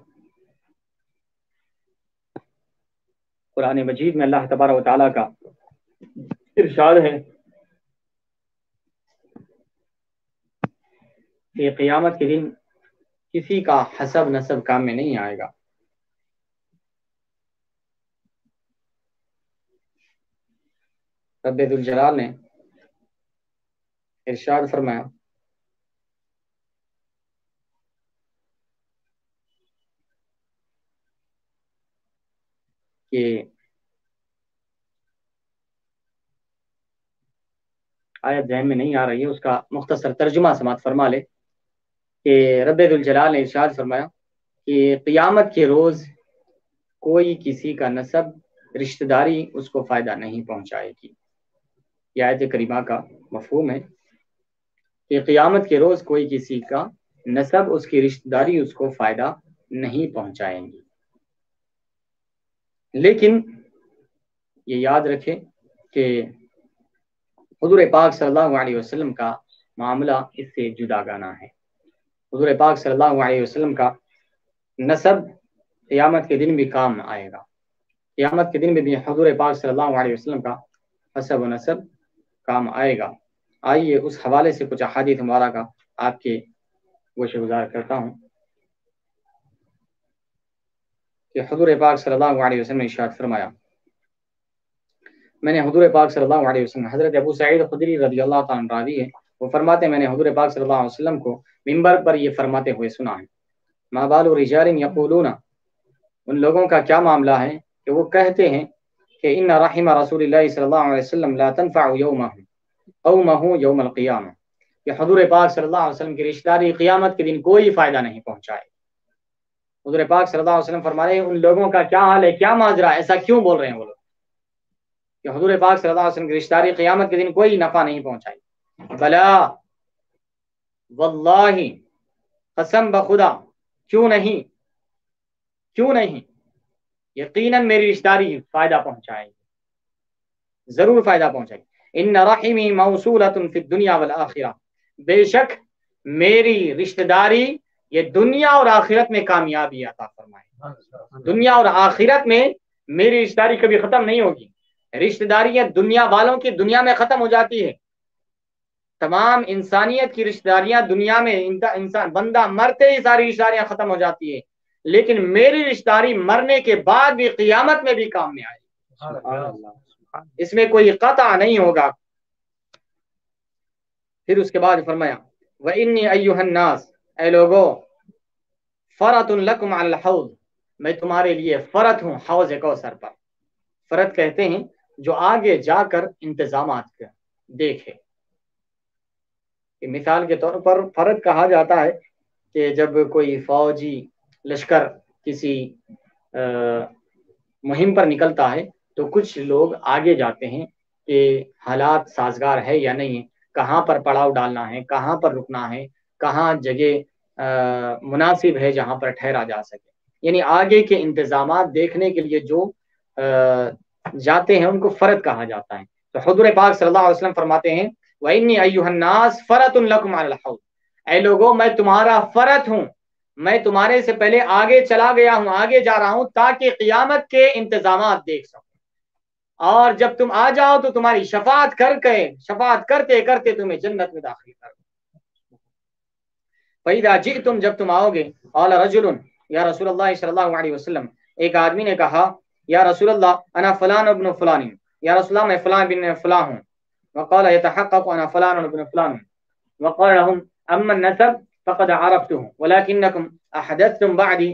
Speaker 4: قرآن مجید میں اللہ تبارک و تعالیٰ کا ارشاد ہے کہ قیامت کے دن کسی کا حسب نسب کام میں نہیں آئے گا. رب ذوالجلال نے ارشاد فرمایا کہ آیت ذہن میں نہیں آ رہی ہے، اس کا مختصر ترجمہ سماعت فرما لے کہ رب ذوالجلال نے ارشاد فرمایا کہ قیامت کے روز کوئی کسی کا نسب، رشتہ داری اس کو فائدہ نہیں پہنچائے گی. یہ آیت کریمہ کا مفہوم ہے کہ قیامت کے روز کوئی کسی کا نسب، اس کی رشتہ داری اس کو فائدہ نہیں پہنچائیں گی. لیکن یہ یاد رکھے کہ حضور پاک صلی اللہ علیہ وسلم کا معاملہ اس سے جدا گانا ہے. حضور پاک صلی اللہ علیہ وسلم کا نسب قیامت کے دن بھی کام آئے گا. قیامت کے دن میں بھی حضور پاک صلی اللہ علیہ وسلم کا حسب و نسب کام آئے گا. آئیے اس حوالے سے کچھ احادیث مبارکہ آپ کے گوش گزار کرتا ہوں کہ حضور پاک صلی اللہ علیہ وسلم نے ارشاد فرمایا، میں نے حضور پاک صلی اللہ علیہ وسلم، حضرت ابو سعید خدری رضی اللہ تعالیٰ عنہ راوی ہے، وہ فرماتے ہیں میں نے حضور پاک صلی اللہ علیہ وسلم کو منبر پر یہ فرماتے ہوئے سنا ہے، ما بال رجال یقولون، ان لوگوں کا کیا معاملہ ہے کہ وہ کہتے ہیں کہ ان رحم رسول اللہ صلی اللہ علیہ وسلم لا تنفع یومہ قومہ یوم القیامہ، کہ حضور پاک صلی اللہ علیہ وسلم کی رشتہ داری قیامت کے دن کوئی فائدہ نہیں پہنچائے. حضور پاک صلی اللہ علیہ وسلم فرما رہے ہیں ان لوگوں کا کیا حال ہے، کیا ماجرا، ایسا کیوں بول رہے ہیں وہ لوگ کہ حضور پاک صلی اللہ علیہ وسلم کی رشتہ داری قیامت کے دن کوئی نفع نہیں پہنچائی. بلا واللہ، قسم بخدا، کیوں نہیں، کیوں نہیں، یقیناً میری رشتہ داری فائدہ پہنچائے گی، ضرور فائدہ پہنچائے گی. ان رحمی موصولۃ فی الدنیا والآخرہ، بے شک میری رشتہ داری یہ دنیا اور آخرت میں کامیابی عطا فرمائے. دنیا اور آخرت میں میری رشتہ داری کبھی ختم نہیں ہوگی. رشتہ داریاں دنیا والوں کی دنیا میں ختم ہو جاتی ہے. تمام انسانیت کی رشتہ داریاں دنیا میں انسان بندہ مرتے ہی ساری رشتہ داریاں ختم ہو جاتی ہے، لیکن میری رشتہ داری مرنے کے بعد بھی قیامت میں بھی کام میں آئے گی، اس میں کوئی قطع نہیں ہوگا. پھر اس کے بعد فرمایا وَإِنِّي أَيُّهَا النَّاسِ، اے لوگو، فَرَطٌ لَكُمْ عَلَى الْحَوْضِ، میں تمہارے لیے فرط ہوں حوض کوثر پر. فرط کہتے ہیں جو آگے جا کر انتظامات دیکھے. مثال کے طور پر فرط کہا جاتا ہے کہ جب کوئی فوجی لشکر کسی مہم پر نکلتا ہے تو کچھ لوگ آگے جاتے ہیں کہ حالات سازگار ہے یا نہیں، کہاں پر پڑاؤ ڈالنا ہے، کہاں پر رکنا ہے، کہاں جگہ مناسب ہے جہاں پر ٹھہرا جا سکے. یعنی آگے کے انتظامات دیکھنے کے لیے جو جاتے ہیں ان کو فرط کہا جاتا ہے. تو حضور پاک صلی اللہ علیہ وسلم فرماتے ہیں وَإِنِّي أَيُّهَا النَّاسِ فَرَطٌ لَكُمْ عَلَى الْحَوْضِ، اے لوگوں میں تمہارا فرط ہوں، میں تمہارے سے پہلے آگے چلا گیا ہوں، آگے جا رہا ہوں تاکہ قیامت کے انتظامات دیکھ سکوں، اور جب تم آ جاؤ تو تمہاری شفاعت کر کے شفاعت کرتے کرتے تمہیں جنت میں داخل کر دوں. فَإِذَا جِئْتُمْ، جب تم آؤ گے، قال رجل یا رسول اللہ صلی اللہ علیہ وسلم، ایک آدمی نے کہا یا رسول اللہ انا فلان ابن فلان، یا رسول اللہ میں فلان بن فلاں ہوں. وقال يتحقق انا فلان ابن فلان. وقال لهم اما النسب فقد عرفته ولكنكم احدثتم بعدي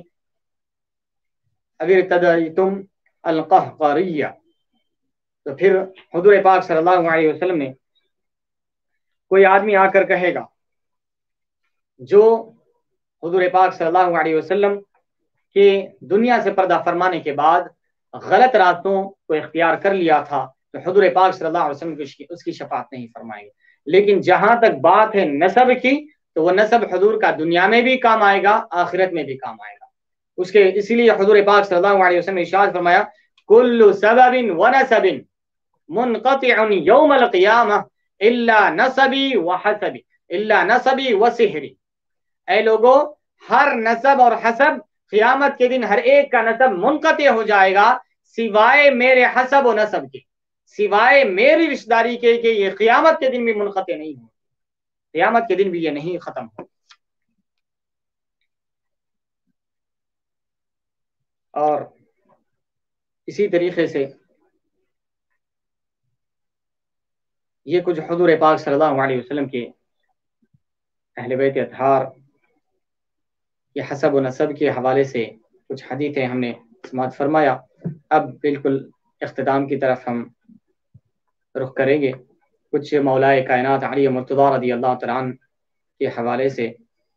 Speaker 4: ابتدأتم القهقرية. تو پھر حضور پاک صلی اللہ علیہ وسلم نے کوئی آدمی آ کر کہے گا جو حضور پاک صلی اللہ علیہ وسلم کے دنیا سے پردہ فرمانے کے بعد غلط راستوں کو اختیار کر لیا تھا، تو حضور پاک صلی اللہ علیہ وسلم کی اس کی شفاعت نہیں فرمائیں گے. لیکن جہاں تک بات ہے نسب کی تو وہ نسب حضور کا دنیا میں بھی کام آئے گا، آخرت میں بھی کام آئے گا. اس کے اسی لیے حضور پاک صلی اللہ علیہ وسلم نے ارشاد فرمایا کل سبب ونسب منقطع یوم القیامہ الا نسبی وحسبی الا نسبی وسحری. اے لوگو، ہر نسب اور حسب قیامت کے دن ہر ایک کا نسب منقطع ہو جائے گا سوائے میرے حسب و نسب کے، سوائے میری رشتہ داری کے، کہ یہ قیامت کے دن بھی منقطع نہیں ہو، قیامت کے دن بھی یہ نہیں ختم ہو. اور اسی طریقے سے یہ کچھ حضور پاک صلی اللہ علیہ وسلم کے اہل بیت اطہار کے حسب و نسب کے حوالے سے کچھ حدیثیں ہم نے سماعت فرمایا. اب بالکل اختتام کی طرف ہم رخ کریں گے. کچھ مولائے کائنات علی مرتضیٰ رضی اللہ تعالیٰ عنہ کے حوالے سے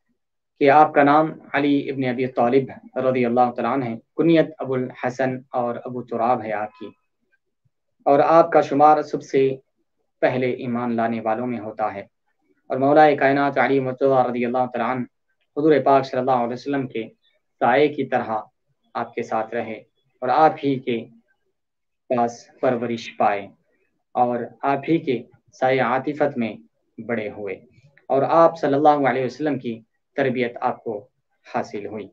Speaker 4: کہ آپ کا نام علی ابن ابی طالب رضی اللہ تعالیٰ عنہ ہے، کنیت ابو الحسن اور ابو تراب ہے آپ کی، اور آپ کا شمار سب سے پہلے ایمان لانے والوں میں ہوتا ہے. اور مولا کائنات علی مرتضیٰ رضی اللہ تعالیٰ عنہ حضور پاک صلی اللہ علیہ وسلم کے سائے کی طرح آپ کے ساتھ رہے اور آپ ہی کے پاس پرورش پائے اور آپ ہی کے سائے عاطفت میں بڑے ہوئے اور آپ صلی اللہ علیہ وسلم کی تربیت آپ کو حاصل ہوئی.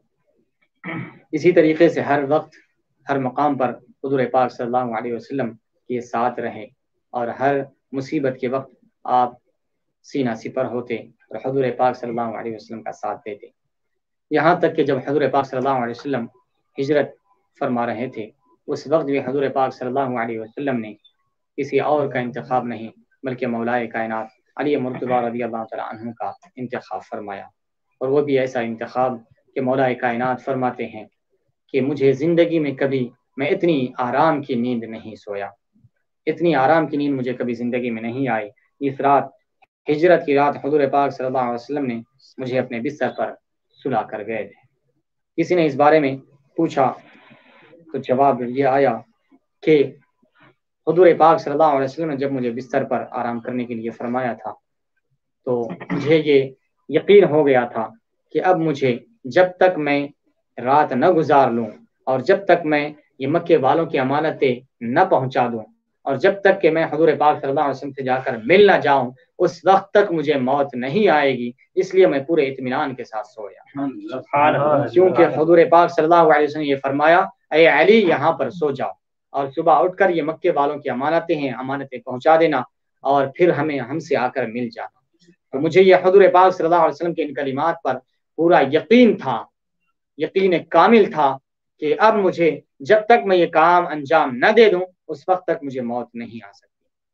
Speaker 4: اسی طریقے سے ہر وقت ہر مقام پر حضور پاک صلی اللہ علیہ وسلم کے ساتھ رہے اور ہر مصیبت کے وقت آپ سینہ سپر ہوتے اور حضور پاک صلی اللہ علیہ وسلم کا ساتھ دیتے. یہاں تک کہ جب حضور پاک صلی اللہ علیہ وسلم ہجرت فرما رہے تھے اس وقت بھی حضور پاک صلی اللہ علیہ وسلم نے کسی اور کا انتخاب نہیں بلکہ مولائے کائنات علی مرتضیٰ رضی اللہ تعالیٰ عنہ کا انتخاب فرمایا. اور وہ بھی ایسا انتخاب کہ مولائے کائنات فرماتے ہیں کہ مجھے زندگی میں کبھی میں اتنی آرام کی نیند نہیں سویا، اتنی آرام کی نیند مجھے کبھی زندگی میں نہیں آئی. اس رات ہجرت کی رات حضور پاک صلی اللہ علیہ وسلم نے مجھے اپنے بستر پر سلا کر گئے تھے. کسی نے اس بارے میں پوچھا تو جواب یہ آیا کہ حضور پاک صلی اللہ علیہ وسلم نے جب مجھے بستر پر آرام کرنے کے لیے فرمایا تھا تو مجھے یہ یقین ہو گیا تھا کہ اب مجھے جب تک میں رات نہ گزار لوں اور جب تک میں یہ مکے والوں کی امانتیں نہ پہنچا دوں اور جب تک کہ میں حضور پاک صلی اللہ علیہ وسلم سے جا کر مل نہ جاؤں اس وقت تک مجھے موت نہیں آئے گی. اس لیے میں پورے اطمینان کے ساتھ سویا کیونکہ حضور پاک صلی اللہ علیہ وسلم نے یہ فرمایا اے علی یہاں پر سو جاؤ اور صبح اٹھ کر یہ مکے والوں کی امانتیں ہیں امانتیں پہنچا دینا اور پھر ہمیں ہم سے آ کر مل جانا. تو مجھے یہ حضور پاک صلی اللہ علیہ وسلم کے ان کلمات پر پورا یقین تھا، یقین کامل تھا کہ اب مجھے جب تک میں یہ کام انجام نہ دے دوں اس وقت تک مجھے موت نہیں آ سکتی.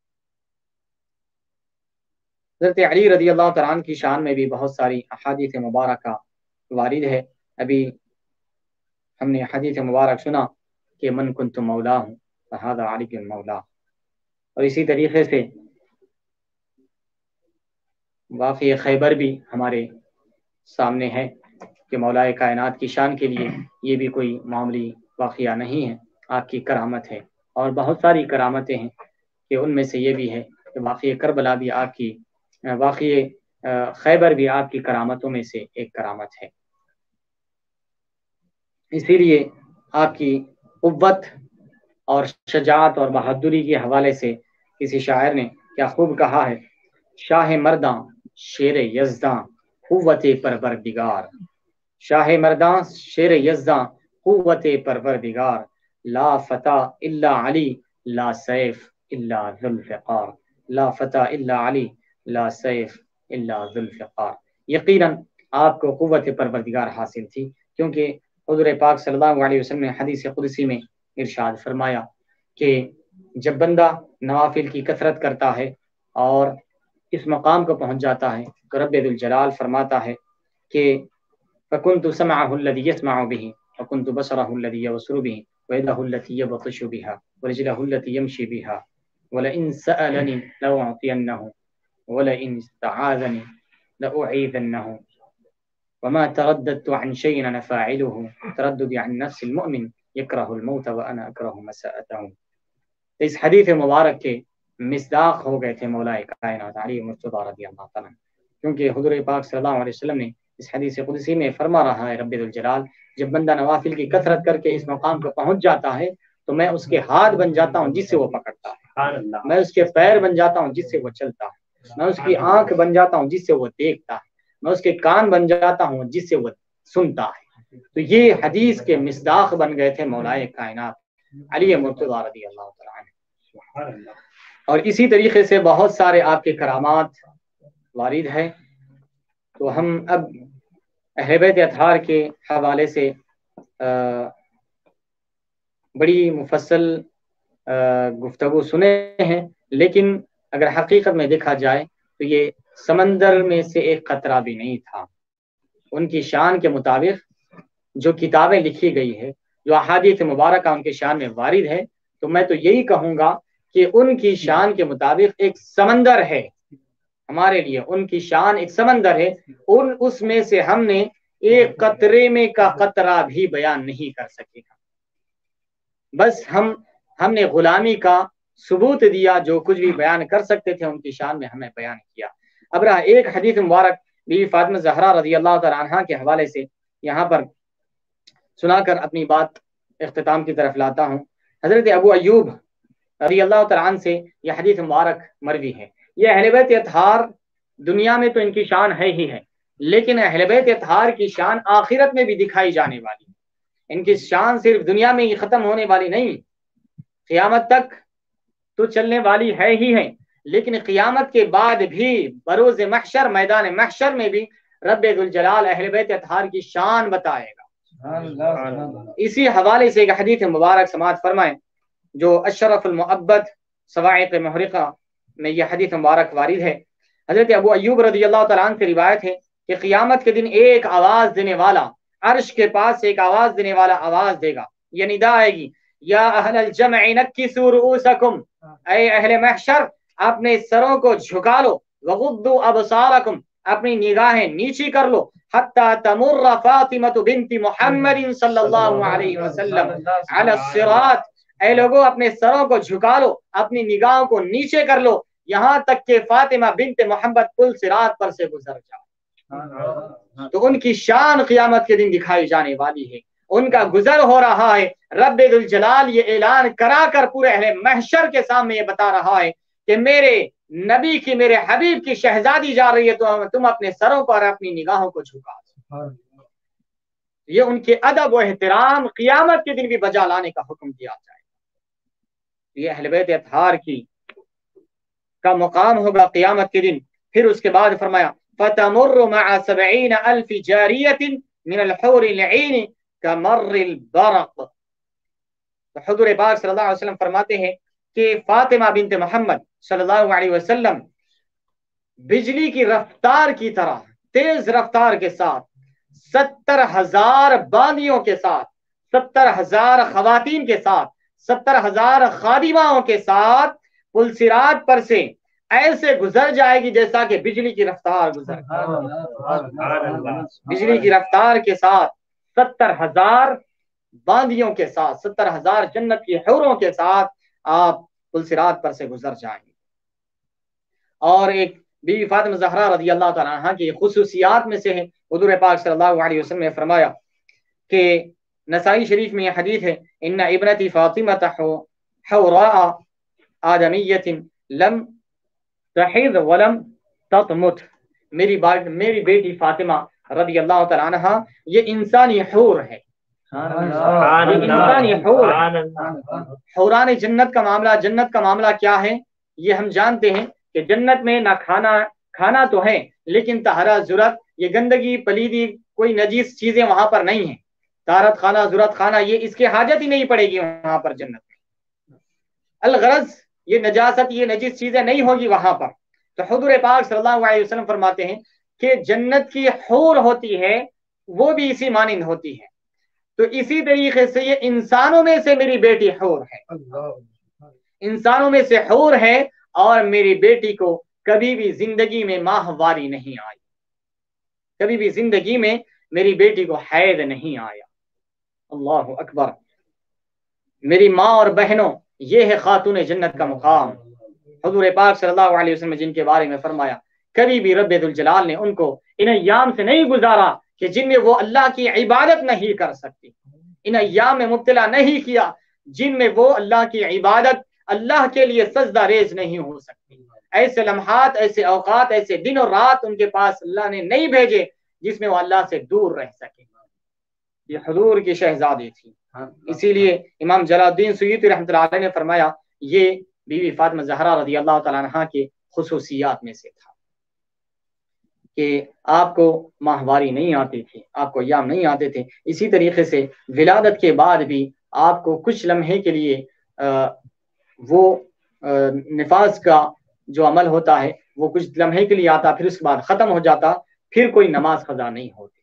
Speaker 4: حضرت علی رضی اللہ تعالیٰ عنہ کی شان میں بھی بہت ساری احادیث مبارکہ وارد ہے. ابھی ہم نے حدیث مبارک سنا کہ من کنت مولا ہوں فہذا علی بن مولا، اور اسی طریقے سے واقعہ خیبر بھی ہمارے سامنے ہے کہ مولا کائنات کی شان کے لیے یہ بھی کوئی معمولی واقعہ نہیں ہے، آپ کی کرامت ہے. اور بہت ساری کرامتیں ہیں کہ ان میں سے یہ بھی ہے کہ واقعہ کربلا بھی آپ کی، واقعہ خیبر بھی آپ کی کرامتوں میں سے ایک کرامت ہے. اسی لیے آپ کی قوت اور شجاعت اور بہادری کے حوالے سے کسی شاعر نے کیا خوب کہا ہے، شاہ مرداں شیر یزداں قوت پروردگار، شاہ مرداں شیر یزداں قوت پروردگار، لا فتح الا علی لا سیف الا ذوالفقار، لا فتح الا علی لا سیف الا ذوالفقار. یقیناً آپ کو قوت پروردگار حاصل تھی کیونکہ حضور پاک صلی اللہ علیہ وسلم نے حدیث قدسی میں ارشاد فرمایا کہ جب بندہ نوافل کی کثرت کرتا ہے اور اس مقام کو پہنچ جاتا ہے تو رب ذوالجلال فرماتا ہے کہ فَكُنْتُ سَمْعَهُ الَّذِي يَسْمَعُ بِهِ وَكُنْتُ بَصَرَهُ الَّذِي يَبْصُرُ بِهِ وَيَدَهُ الَّتِي يَبْطِشُ بِهَا وَرِجْلَهُ الَّتِي يَمْشِي بِهَا وَلَئِنْ سَأَلَنِي لَأُعْطِيَنَّهُ وَلَئِنِ اسْتَعَاذَنِي لَأُعِيذَنَّهُ وما ترددت عن شيء أنا فاعله ترددي عن نفس المؤمن يكره الموت وأنا أكره مساءته. اس حدیث مبارک کے مصداق ہو گئے تھے مولا کائنات علی مرتضی رضی اللہ تعالیٰ عنہ، کیونکہ حضور پاک صلی اللہ علیہ وسلم نے اس حدیث قدسی میں فرما رہا ہے رب ذوالجلال جب بندہ نوافل کی کثرت کر کے اس مقام کو پہنچ جاتا ہے تو میں اس کے ہاتھ بن جاتا ہوں جس سے وہ پکڑتا ہے، میں اس کے پیر بن جاتا ہوں جس سے وہ چلتا ہے، میں اس کی آنکھ بن جاتا ہوں جس سے وہ دیکھتا ہے، میں اس کے کان بن جاتا ہوں جس سے وہ سنتا ہے. تو یہ حدیث کے مصداق بن گئے تھے مولا کائنات علی مرتضی رضی اللہ تعالیٰ عنہ. اور اسی طریقے سے بہت سارے آپ کے کرامات وارد ہیں. تو ہم اب اہل بیت اطہار کے حوالے سے بڑی مفصل گفتگو سنے ہیں، لیکن اگر حقیقت میں دیکھا جائے تو یہ سمندر میں سے ایک قطرہ بھی نہیں تھا. ان کی شان کے مطابق جو کتابیں لکھی گئی ہے، جو احادیث مبارکہ ان کے شان میں وارد ہے، تو میں تو یہی کہوں گا کہ ان کی شان کے مطابق ایک سمندر ہے ہمارے لیے، ان کی شان ایک سمندر ہے، ان اس میں سے ہم نے ایک قطرے میں کا قطرہ بھی بیان نہیں کر سکے گا. بس ہم ہم نے غلامی کا ثبوت دیا، جو کچھ بھی بیان کر سکتے تھے ان کی شان میں ہمیں بیان کیا. اب رہا ایک حدیث مبارک بی فاطمہ زہرا رضی اللہ تعالی عنہا کے حوالے سے یہاں پر سنا کر اپنی بات اختتام کی طرف لاتا ہوں. حضرت ابو ایوب رضی اللہ تعالی عنہ سے یہ حدیث مبارک مروی ہے. یہ اہل بیت اطہار دنیا میں تو ان کی شان ہے ہی ہے، لیکن اہل بیت اطہار کی شان آخرت میں بھی دکھائی جانے والی ہے. ان کی شان صرف دنیا میں ہی ختم ہونے والی نہیں، قیامت تک تو چلنے والی ہے ہی ہے، لیکن قیامت کے بعد بھی بروز محشر میدان محشر میں بھی رب ذوالجلال اہل بیت اطہار کی شان بتائے گا. اسی حوالے سے ایک حدیث مبارک سماعت فرمائیں جو اشرف المعبد صواعق محرقہ میں یہ حدیث مبارک وارد ہے. حضرت ابو ایوب رضی اللہ تعالیٰ عنہ کی روایت ہے کہ قیامت کے دن ایک آواز دینے والا عرش کے پاس سے ایک آواز دینے والا آواز دے گا، یہ ندا آئے گی، یا اہل الجمع نکسوا رؤوسکم، اے اہل محشر اپنے سروں کو جھکا لو، وغضوا ابصارکم اپنی نگاہیں نیچی کر لو، حتی تمر فاطمہ بنت محمد صلی اللہ علیہ وسلم علی الصراط، اے لوگوں اپنے سروں کو جھکا لو، اپنی نگاہوں کو نیچے کر لو، یہاں تک کہ فاطمہ بنت محمد پل صراط پر سے گزر جائے. تو ان کی شان قیامت کے دن دکھائی جانے والی ہے، ان کا گزر ہو رہا ہے. رب ذوالجلال یہ اعلان کرا کر پورے اہل محشر کے سامنے یہ بتا رہا ہے کہ میرے نبی کی، میرے حبیب کی شہزادی جا رہی ہے، تو تم اپنے سروں کو اور اپنی نگاہوں کو جھکا دو. یہ ان کے ادب و احترام قیامت کے دن بھی بجا لانے کا حکم دیا جائے گا۔ یہ اہل بیت اطہار کی کا مقام ہوگا قیامت کے دن۔ پھر اس کے بعد فرمایا فَتَمُرُّ مَعَ سَبْعِينَ أَلْفِ جَارِيَةٍ مِنَ الْحُورِ الْعِينِ كَمَرِّ الْبَرَقِ۔ تو حضور پاک صلی اللہ علیہ وسلم فرماتے ہیں کہ فاطمہ بنت محمد صلی اللہ علیہ وسلم بجلی کی رفتار کی طرح تیز رفتار کے ساتھ ستر ہزار باندیوں کے ساتھ، ستر ہزار خواتین کے ساتھ، ستر ہزار خادماؤں کے ساتھ پل صراط پر سے ایسے گزر جائے گی جیسا کہ بجلی کی رفتار گزر بجلی کی رفتار کے ساتھ ستر ہزار باندیوں کے ساتھ، ستر ہزار جنت کی حوروں کے ساتھ آپ پل صراط پر سے گزر جائیں گے۔ اور ایک بی بی فاطمہ زہرا رضی اللہ تعالیٰ عنہ کی خصوصیات میں سے ہے، حضور پاک صلی اللہ علیہ وسلم نے فرمایا کہ نسائی شریف میں یہ حدیث ہے ان ابنتی فاطمہ حوراء آدمیت لم تحض ولم تطمت، میری میری بیٹی فاطمہ رضی اللہ تعالیٰ عنہ یہ انسانی حور ہے، انسانی حور ہے۔ حوران جنت کا معاملہ، جنت کا معاملہ کیا ہے یہ ہم جانتے ہیں کہ جنت میں نہ کھانا کھانا تو ہے لیکن طہارت ضرورت، یہ گندگی پلیدی کوئی نجیس چیزیں وہاں پر نہیں ہیں، طہارت خانہ ضرورت خانہ یہ اس کی حاجت ہی نہیں پڑے گی وہاں پر جنت میں، الغرض یہ نجاست یہ نجیس چیزیں نہیں ہوگی وہاں پر۔ تو حضور پاک صلی اللہ علیہ وسلم فرماتے ہیں کہ جنت کی حور ہوتی ہے وہ بھی اسی مانند ہوتی ہے، تو اسی طریقے سے یہ انسانوں میں سے میری بیٹی حور ہے، انسانوں میں سے حور ہے، اور میری بیٹی کو کبھی بھی زندگی میں ماہواری نہیں آئی، کبھی بھی زندگی میں میری بیٹی کو حیض نہیں آیا۔ اللہ اکبر۔ میری ماں اور بہنوں یہ ہے خاتون جنت کا مقام۔ حضور پاک صلی اللہ علیہ وسلم جن کے بارے میں فرمایا کبھی بھی رب ذوالجلال نے ان کو ان ایام سے نہیں گزارا کہ جن میں وہ اللہ کی عبادت نہیں کر سکتی، ان ایام میں مبتلا نہیں کیا جن میں وہ اللہ کی عبادت، اللہ کے لیے سجدہ ریز نہیں ہو سکتی۔ ایسے لمحات، ایسے اوقات، ایسے دن اور رات ان کے پاس اللہ نے نہیں بھیجے جس میں وہ اللہ سے دور رہ سکے۔ یہ حضور کی شہزادی تھی، اسی لیے امام جلال الدین سیوطی رحمۃ اللہ علیہ نے فرمایا یہ بی بی فاطمہ زہرا رضی اللہ تعالیٰ عنہ کی خصوصیات میں سے تھا کہ آپ کو ماہواری نہیں آتی تھی، آپ کو ایام نہیں آتے تھے۔ اسی طریقے سے ولادت کے بعد بھی آپ کو کچھ لمحے کے لیے آ, وہ آ, نفاس کا جو عمل ہوتا ہے وہ کچھ لمحے کے لیے آتا، پھر اس کے بعد ختم ہو جاتا، پھر کوئی نماز قضا نہیں ہوتی۔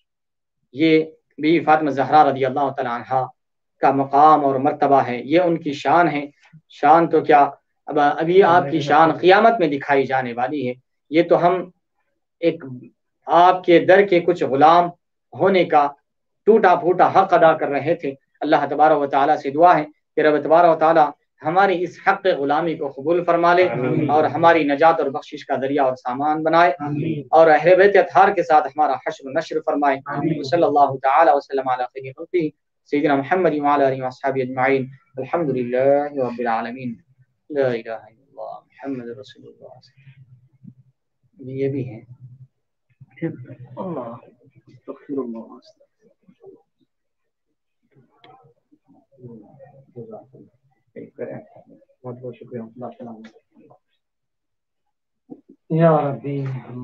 Speaker 4: یہ بی بی فاطمہ زہرا رضی اللہ تعالیٰ عنہ کا مقام اور مرتبہ ہے، یہ ان کی شان ہے۔ شان تو کیا اب ابھی آپ کی شان قیامت میں دکھائی جانے والی ہے۔ یہ تو ہم ایک آپ کے در کے کچھ غلام ہونے کا ٹوٹا پھوٹا حق ادا کر رہے تھے۔ اللہ تبارک و تعالیٰ سے دعا ہے کہ رب تبارک و تعالیٰ ہماری اس حق غلامی کو قبول فرما لے اور ہماری نجات اور بخشش کا ذریعہ اور سامان بنائے، اور اہل بیت اطہار کے ساتھ ہمارا حشر و نشر فرمائے۔ صلی اللہ تعالی وسلم علی خیر خلقہ سیدنا محمد وعلی آلہ وصحبہ اجمعین، الحمد للہ رب العالمین، لا الہ الا اللہ محمد رسول اللہ۔ یہ بھی ہے اللہ استغفر اللہ بہت بہت شکریہ۔
Speaker 1: یا ربی۔